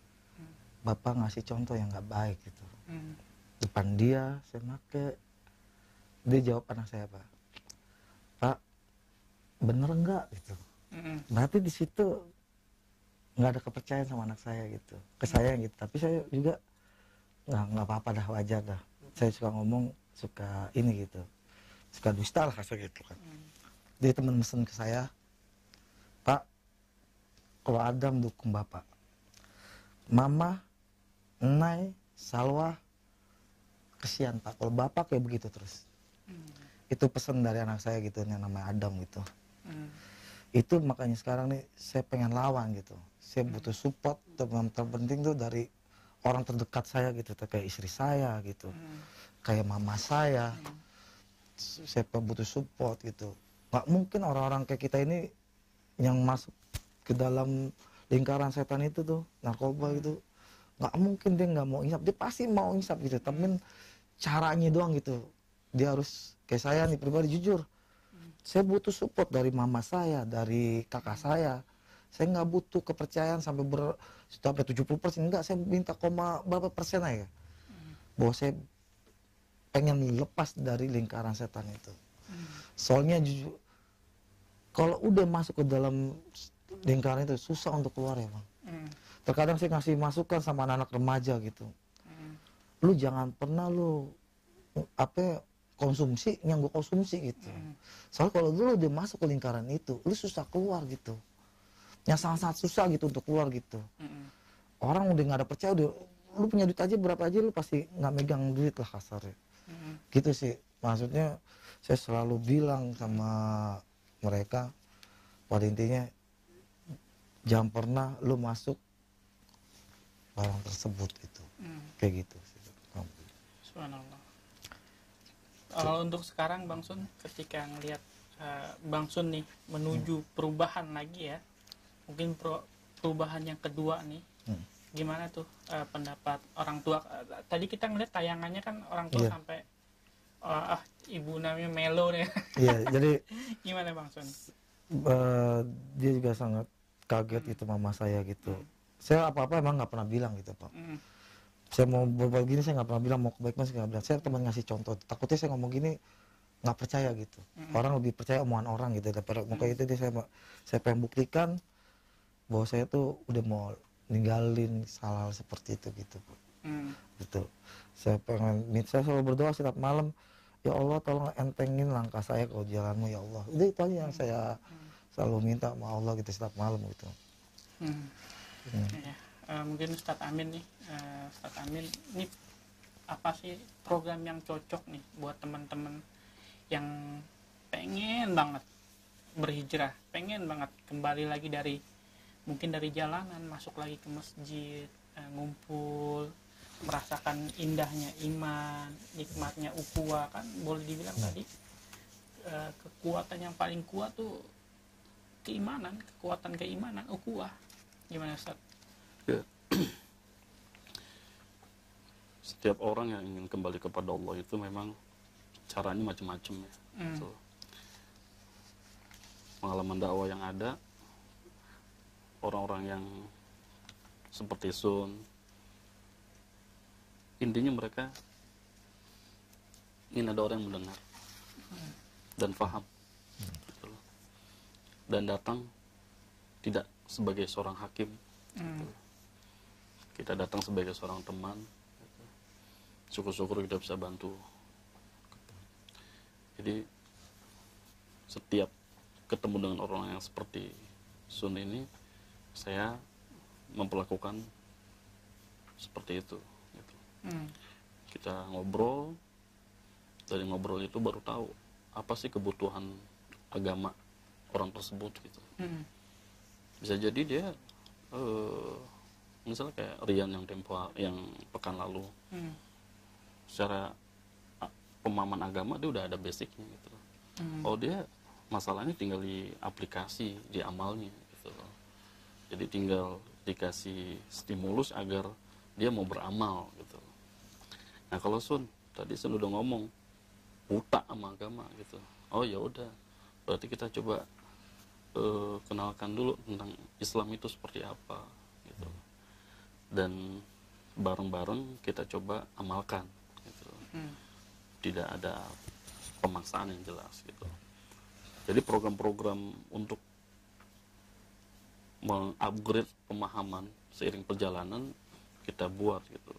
bapak ngasih contoh yang nggak baik gitu. Depan dia saya make, dia jawab anak saya, Pak, bener nggak gitu. Berarti di situ nggak ada kepercayaan sama anak saya gitu, ke saya gitu. Tapi saya juga nggak apa-apa dah, wajar dah. Saya suka ngomong, suka ini gitu, suka dusta lah kasar gitu kan. Dia temen mesen ke saya, Pak, kalau Adam dukung bapak, Mama, Enai, Salwa, kesian Pak kalau bapak kayak begitu terus. Itu pesan dari anak saya gitu, yang namanya Adam gitu. Itu makanya sekarang nih saya pengen lawan gitu. Saya butuh support, terpenting tuh dari orang terdekat saya gitu, kayak istri saya gitu, kayak mama saya. Saya butuh support gitu. Nggak mungkin orang-orang kayak kita ini yang masuk ke dalam lingkaran setan itu tuh, narkoba gitu, nggak mungkin dia nggak mau insaf. Dia pasti mau insaf gitu, tapi caranya doang gitu. Dia harus kayak saya nih pribadi, jujur, saya butuh support dari mama saya, dari kakak saya. Saya nggak butuh kepercayaan sampai 70%, enggak. Saya minta berapa persen aja, bahwa saya pengen lepas dari lingkaran setan itu. Soalnya jujur, kalau udah masuk ke dalam lingkaran itu susah untuk keluar ya Bang. Terkadang saya ngasih masukan sama anak-anak remaja gitu, lu jangan pernah lu konsumsi yang gue konsumsi gitu. Soalnya kalau dulu udah masuk ke lingkaran itu, lu susah keluar gitu. Yang sangat-sangat susah gitu untuk keluar gitu. Orang udah nggak ada percaya, udah lu punya duit aja berapa aja, lu pasti nggak megang duit lah kasarnya. Gitu sih. Maksudnya saya selalu bilang sama mereka, pada intinya jangan pernah lu masuk barang tersebut gitu. Kayak gitu sih. Subhanallah. Kalau untuk sekarang Bang Sun, ketika ngelihat Bang Sun nih menuju perubahan lagi ya, mungkin perubahan yang kedua nih, gimana tuh pendapat orang tua? Tadi kita ngeliat tayangannya kan orang tua sampai ibu namanya Melo nih. Iya, jadi gimana Bang Sun? Dia juga sangat kaget itu mama saya gitu. Saya apa-apa emang nggak pernah bilang gitu Pak. Saya mau berbuat gini, saya nggak pernah bilang, mau kebaikan saya nggak bilang. Saya cuma ngasih contoh. Takutnya saya ngomong gini nggak percaya gitu. Orang lebih percaya omongan orang gitu daripada muka itu. Saya pengen buktikan bahwa saya tuh udah mau ninggalin hal-hal seperti itu gitu. Gitu. Saya selalu berdoa setiap malam, ya Allah tolong entengin langkah saya kalau jalanmu ya Allah. Itu aja yang saya selalu minta sama Allah gitu setiap malam gitu. Mungkin Ustadz Amin nih, Ustadz Amin ini apa sih program yang cocok nih buat teman-teman yang pengen banget berhijrah, pengen banget kembali lagi dari mungkin dari jalanan, masuk lagi ke masjid, ngumpul, merasakan indahnya iman, nikmatnya ukhuwah, kan boleh dibilang tadi kekuatan yang paling kuat tuh keimanan, kekuatan keimanan, ukhuwah. Gimana Ustaz? Ya. Setiap orang yang ingin kembali kepada Allah itu memang caranya macam-macam ya. So, pengalaman dakwah yang ada, orang-orang yang seperti Sun intinya mereka ingin ada orang yang mendengar dan paham gitu loh. Dan datang tidak sebagai seorang hakim gitu. Kita datang sebagai seorang teman gitu. Syukur-syukur kita bisa bantu. Jadi setiap ketemu dengan orang yang seperti Sun ini, saya memperlakukan seperti itu gitu. Kita ngobrol, dari ngobrol itu baru tahu apa sih kebutuhan agama orang tersebut gitu. Bisa jadi dia misalnya kayak Rian yang pekan lalu, secara pemahaman agama dia udah ada basicnya gitu. Oh, dia masalahnya tinggal di aplikasi, di amalnya gitu. Jadi tinggal dikasih stimulus agar dia mau beramal gitu. Nah, kalau Sun tadi Sun udah ngomong buta sama agama gitu. Oh ya udah, berarti kita coba kenalkan dulu tentang Islam itu seperti apa gitu. Dan bareng-bareng kita coba amalkan gitu. Tidak ada pemaksaan yang jelas gitu. Jadi program-program untuk mengupgrade pemahaman seiring perjalanan kita buat gitu.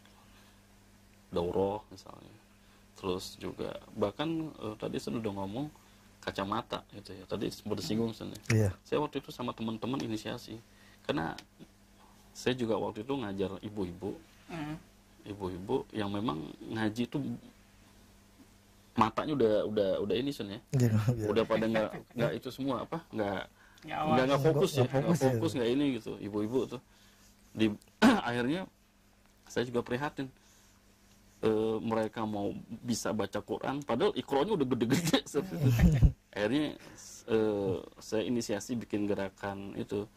Daurah misalnya. Terus juga bahkan tadi saya udah ngomong kacamata gitu ya. Tadi sempat disinggung sebenarnya. Iya. Saya waktu itu sama teman-teman inisiasi. Karena saya juga waktu itu ngajar ibu-ibu. Ibu-ibu yang memang ngaji itu matanya udah ini Sun ya. Udah pada nggak itu semua apa? Nggak fokus ya. Nggak fokus nggak ini gitu. Ibu-ibu tuh di akhirnya saya juga prihatin. Mereka mau bisa baca Quran padahal Iqra-nya udah gede-gede. Akhirnya saya inisiasi bikin gerakan itu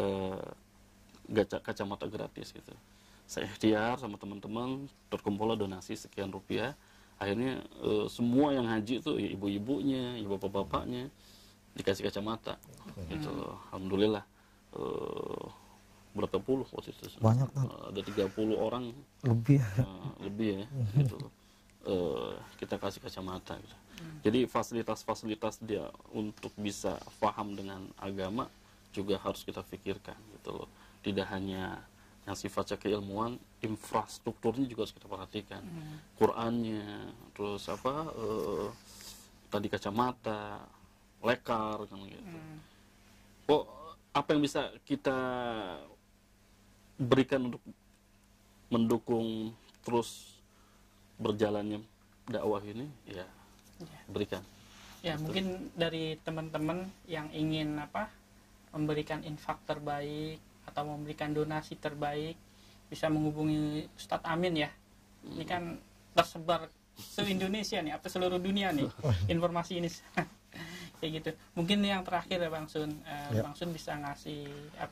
kacamata gratis gitu. Saya ikhtiar sama teman-teman, terkumpullah donasi sekian rupiah. Akhirnya semua yang haji itu ya ibu-ibunya, ibu bapak-bapaknya dikasih kacamata gitu. Alhamdulillah berapa puluh waktu itu? Banyak tuh. Ada 30 orang Lebih. Lebih ya gitu. Kita kasih kacamata gitu. Jadi fasilitas-fasilitas dia untuk bisa paham dengan agama juga harus kita pikirkan gitu loh. Tidak hanya yang sifatnya keilmuan, infrastrukturnya juga harus kita perhatikan. Qurannya, terus apa tadi kacamata, lekar kan gitu. Apa yang bisa kita berikan untuk mendukung terus berjalannya dakwah ini ya berikan. Ya, mungkin dari teman-teman yang ingin memberikan infak terbaik atau memberikan donasi terbaik bisa menghubungi Ustadz Amin ya. Ini kan tersebar se-Indonesia nih, atau seluruh dunia nih informasi ini. Kayak gitu. Mungkin yang terakhir ya Bang Sun, Bang Sun bisa ngasih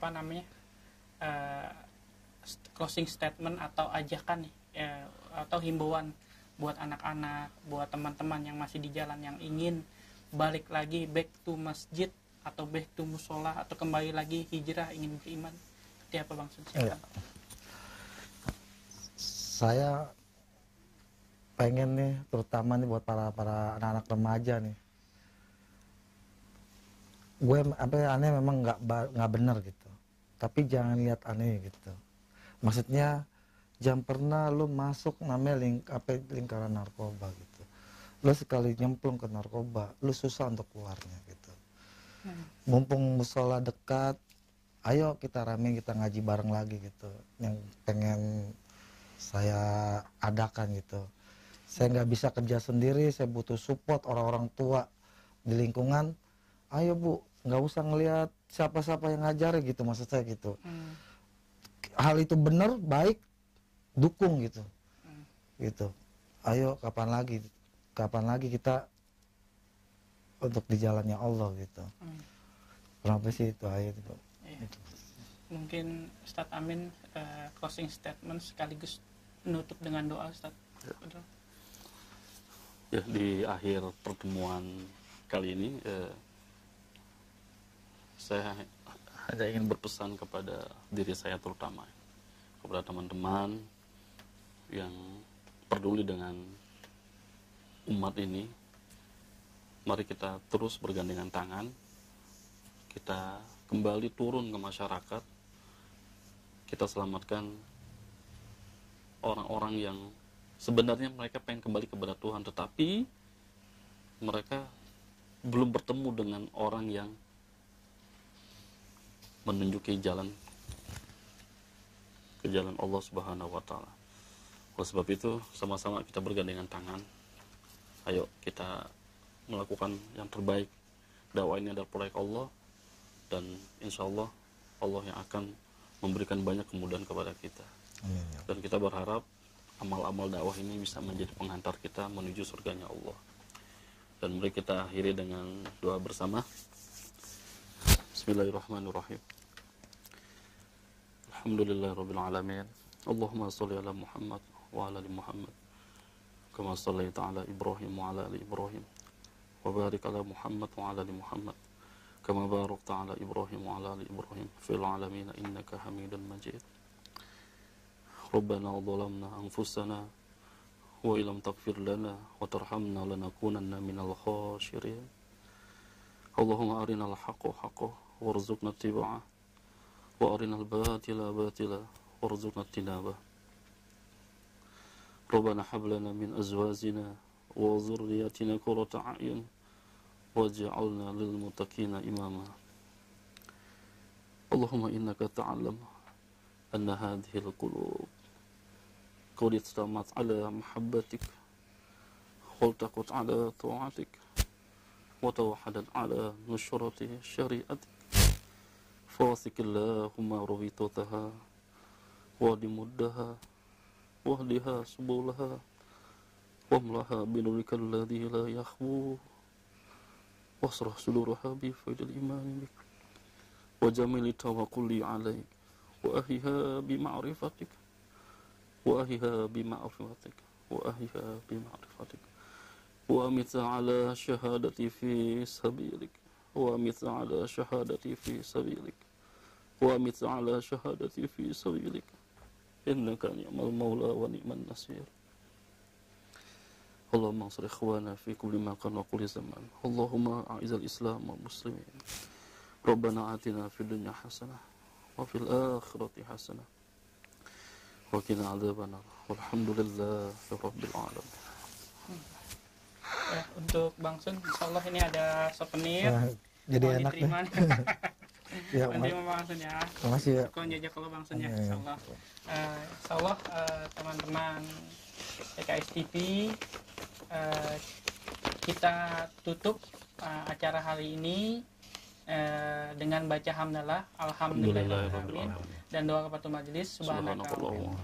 closing statement atau ajakan nih atau himbauan buat anak-anak, buat teman-teman yang masih di jalan yang ingin balik lagi back to masjid atau back to musola atau kembali lagi hijrah ingin beriman. Seperti apa Bang Sun? Ya. Saya pengen nih terutama nih buat para anak-anak remaja nih. Gue aneh memang nggak benar gitu. Tapi jangan lihat aneh gitu. Maksudnya jangan pernah lu masuk namanya lingkaran narkoba gitu. Lu sekali nyemplung ke narkoba, lu susah untuk keluarnya gitu. Mumpung musola dekat, ayo kita rame, kita ngaji bareng lagi gitu. Yang pengen saya adakan gitu. Saya nggak bisa kerja sendiri, saya butuh support orang-orang tua di lingkungan. Ayo Bu, nggak usah ngelihat siapa-siapa yang ngajar gitu, maksud saya gitu. Hal itu benar, baik, dukung gitu. Gitu. Ayo kapan lagi kita untuk di jalannya Allah gitu. Kenapa sih itu ayo gitu. Gitu. Mungkin Ustadz Amin closing statement sekaligus menutup dengan doa Ustadz. Ya, di akhir pertemuan kali ini saya hanya ingin berpesan kepada diri saya terutama, kepada teman-teman yang peduli dengan umat ini, mari kita terus bergandengan tangan, kita kembali turun ke masyarakat, kita selamatkan orang-orang yang sebenarnya mereka pengen kembali kepada Tuhan, tetapi mereka belum bertemu dengan orang yang menunjuki jalan ke jalan Allah Subhanahu wa Ta'ala. Oleh sebab itu, sama-sama kita bergandengan tangan. Ayo kita melakukan yang terbaik. Dakwah ini adalah proyek Allah, dan insya Allah Allah yang akan memberikan banyak kemudahan kepada kita. Dan kita berharap amal-amal dakwah ini bisa menjadi penghantar kita menuju surganya Allah. Dan mari kita akhiri dengan doa bersama. Bismillahirrahmanirrahim. Alhamdulillahirabbil alamin. Allahumma shalli ala Muhammad wa ala ali Muhammad kama shallaita ala Ibrahim wa ala ali Ibrahim wa barik ala Muhammad wa ala ali Muhammad kama barakta ala Ibrahim wa ala ali Ibrahim fil alamin innaka Hamidum Majid. Rabbana zalamna anfusana wa illam taghfir lana wa tarhamna lanakunanna minal khashirin. Allahumma arinal haqqa haqqan warzuqna ittiba'ah wa arinal batila batila warzuqna ijtinabah. Rabbana hab lana min azwajina wa dhurriyyatina qurrata a'yun waj'alna lil muttaqina imama. Allahumma innaka ta'lam anna hadhihi al-qulub qad istamat ala mahabbatik wa taqat ala ta'atik wa tawahhadat ala nusrati syari'atik. فوثق اللهم رويتها ودمدها واهدها سبلها واملها بنورك الذي لا يخبو واشرح صدورها بفيض الإيمان بك وجميل التوكل عليك وأهيها بمعرفتك وأهيها بمعرفتك وأهيها بمعرفتك وأمت على شهادتي في سبيلك وأمت على شهادتي في سبيلك وأمت على شهادتي في سبيلك إنك نعم المولى ونعم النصير. اللهم انصر إخوانا في كل مكان وكل زمان. اللهم أعز الإسلام والمسلمين. ربنا آتنا في الدنيا حسنة وفي الآخرة حسنة وقنا عذاب النار والحمد لله رب العالمين. Ya, untuk Bang Sun, insyaallah ini ada souvenir. Jadi Mohon enak diterima. Ya, Menerima Bang Sun ya. makasih ya. Kon jajak kalau Bang Sun ya, Iya, insyaallah. Insyaallah teman-teman PKS TV, kita tutup acara hari ini dengan baca hamdalah, alhamdulillahirabbil alamin, dan doa kepada majelis subhanakallahumma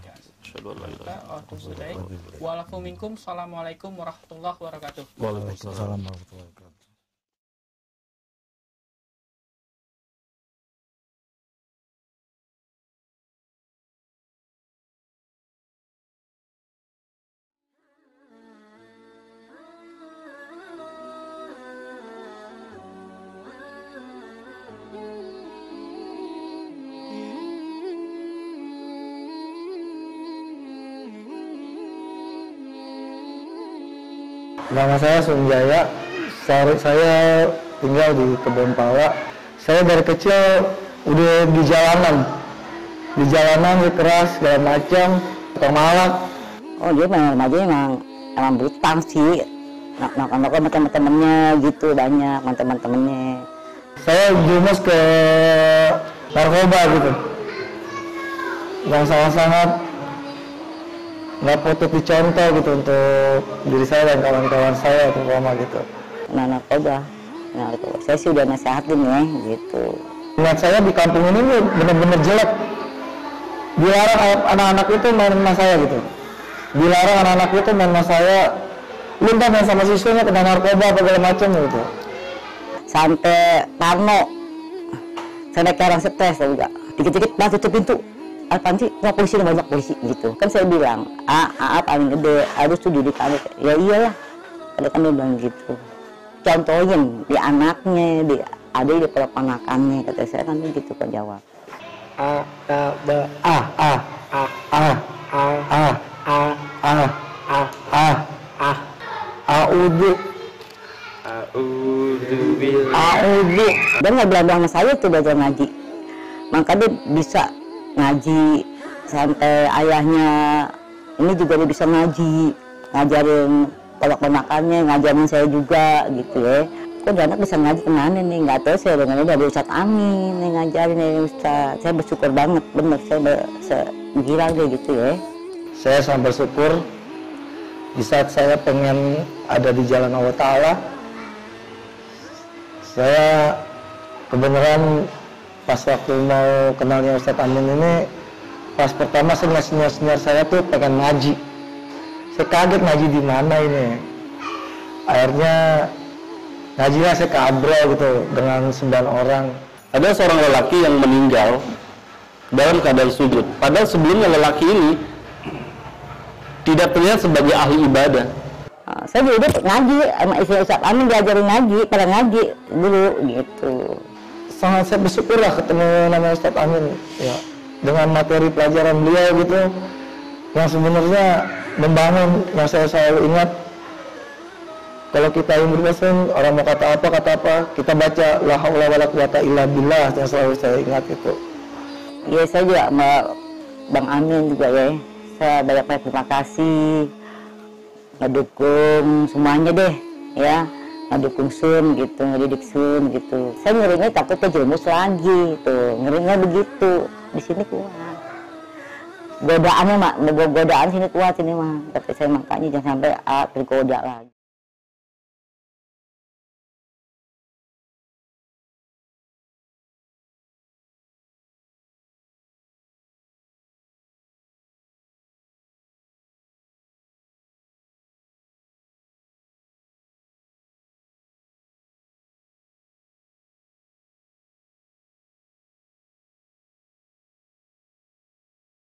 wa'alafu minkum. Assalamualaikum warahmatullahi wabarakatuh. Waalaikumsalam warahmatullahi wabarakatuh. Nama saya Sunjaya, saya tinggal di Kebon Pala. Saya dari kecil udah di jalanan keras segala macam, tukang malak. Oh dia memang remaja emang butang sih, nongkrong sama temen-temennya gitu, banyak temen-temennya. Saya jumus ke narkoba gitu, yang sangat-sangat nggak patut dicontoh gitu untuk diri saya dan kawan-kawan saya terutama gitu. Narkoba. Saya sih udah nasehatin ya gitu. Lihat saya di kampung ini bener-bener jelek. Dilarang anak-anak itu main sama saya gitu. Dilarang anak-anak itu main sama saya. Lu ntar main sama siswanya kena narkoba apa segala macam gitu. Sampai Parno, sampai orang stres tau enggak. Dikit-dikit nah tutup pintu. Apaan sih? Nggak polisi, banyak polisi gitu. Kan saya bilang, paling gede, harus tuh didik anak. Ya iyalah, ada kan dia bilang gitu. Contohin di anaknya, di adik, di ponakannya, kata saya kan gitu kan jawab. A, A'udzu. A'udzu. Dia nggak bilang sama saya tuh belajar ngaji. Maka dia bisa ngaji sampai ayahnya ini juga dia bisa ngaji, ngajarin ponak-ponakannya, ngajarin saya juga gitu ya. Kok dia anak bisa ngaji kemana nih? Nggak tahu, saya dengarnya dari Ustadz Amin nih ngajarin dari Ustadz. Saya bersyukur banget, bener saya gila deh gitu ya. Saya sangat bersyukur di saat saya pengen ada di jalan Allah Ta'ala. Saya kebenaran pas waktu mau kenalnya Ustadz Amin ini, pas pertama senior saya tuh pengen ngaji. Saya kaget ngaji di mana ini. Akhirnya ngajinya saya ke Abra gitu dengan 9 orang. Ada seorang lelaki yang meninggal dalam keadaan sujud. Padahal sebelumnya lelaki ini tidak terlihat sebagai ahli ibadah. Saya juga ngaji sama istri Ustadz Amin, diajarin ngaji, pada ngaji dulu gitu. Sangat saya bersyukur lah ketemu nama Ustadz Amin ya, dengan materi pelajaran beliau gitu yang sebenarnya membangun, yang saya selalu ingat. Kalau kita ingin berpesan, orang mau kata apa, kita baca la haula wala quwata illa billah, yang selalu saya ingat itu. Ya saya juga sama Bang Amin juga ya, saya banyak terima kasih ngedukung semuanya deh ya, ngedukung Sun gitu, ngedidik Sun gitu. Saya ngerinya takutnya jemus lagi tuh, ngerinya begitu. Di sini kuat godaannya mak, godaan sini kuat sini mah, tapi saya makanya jangan sampai tergoda lagi.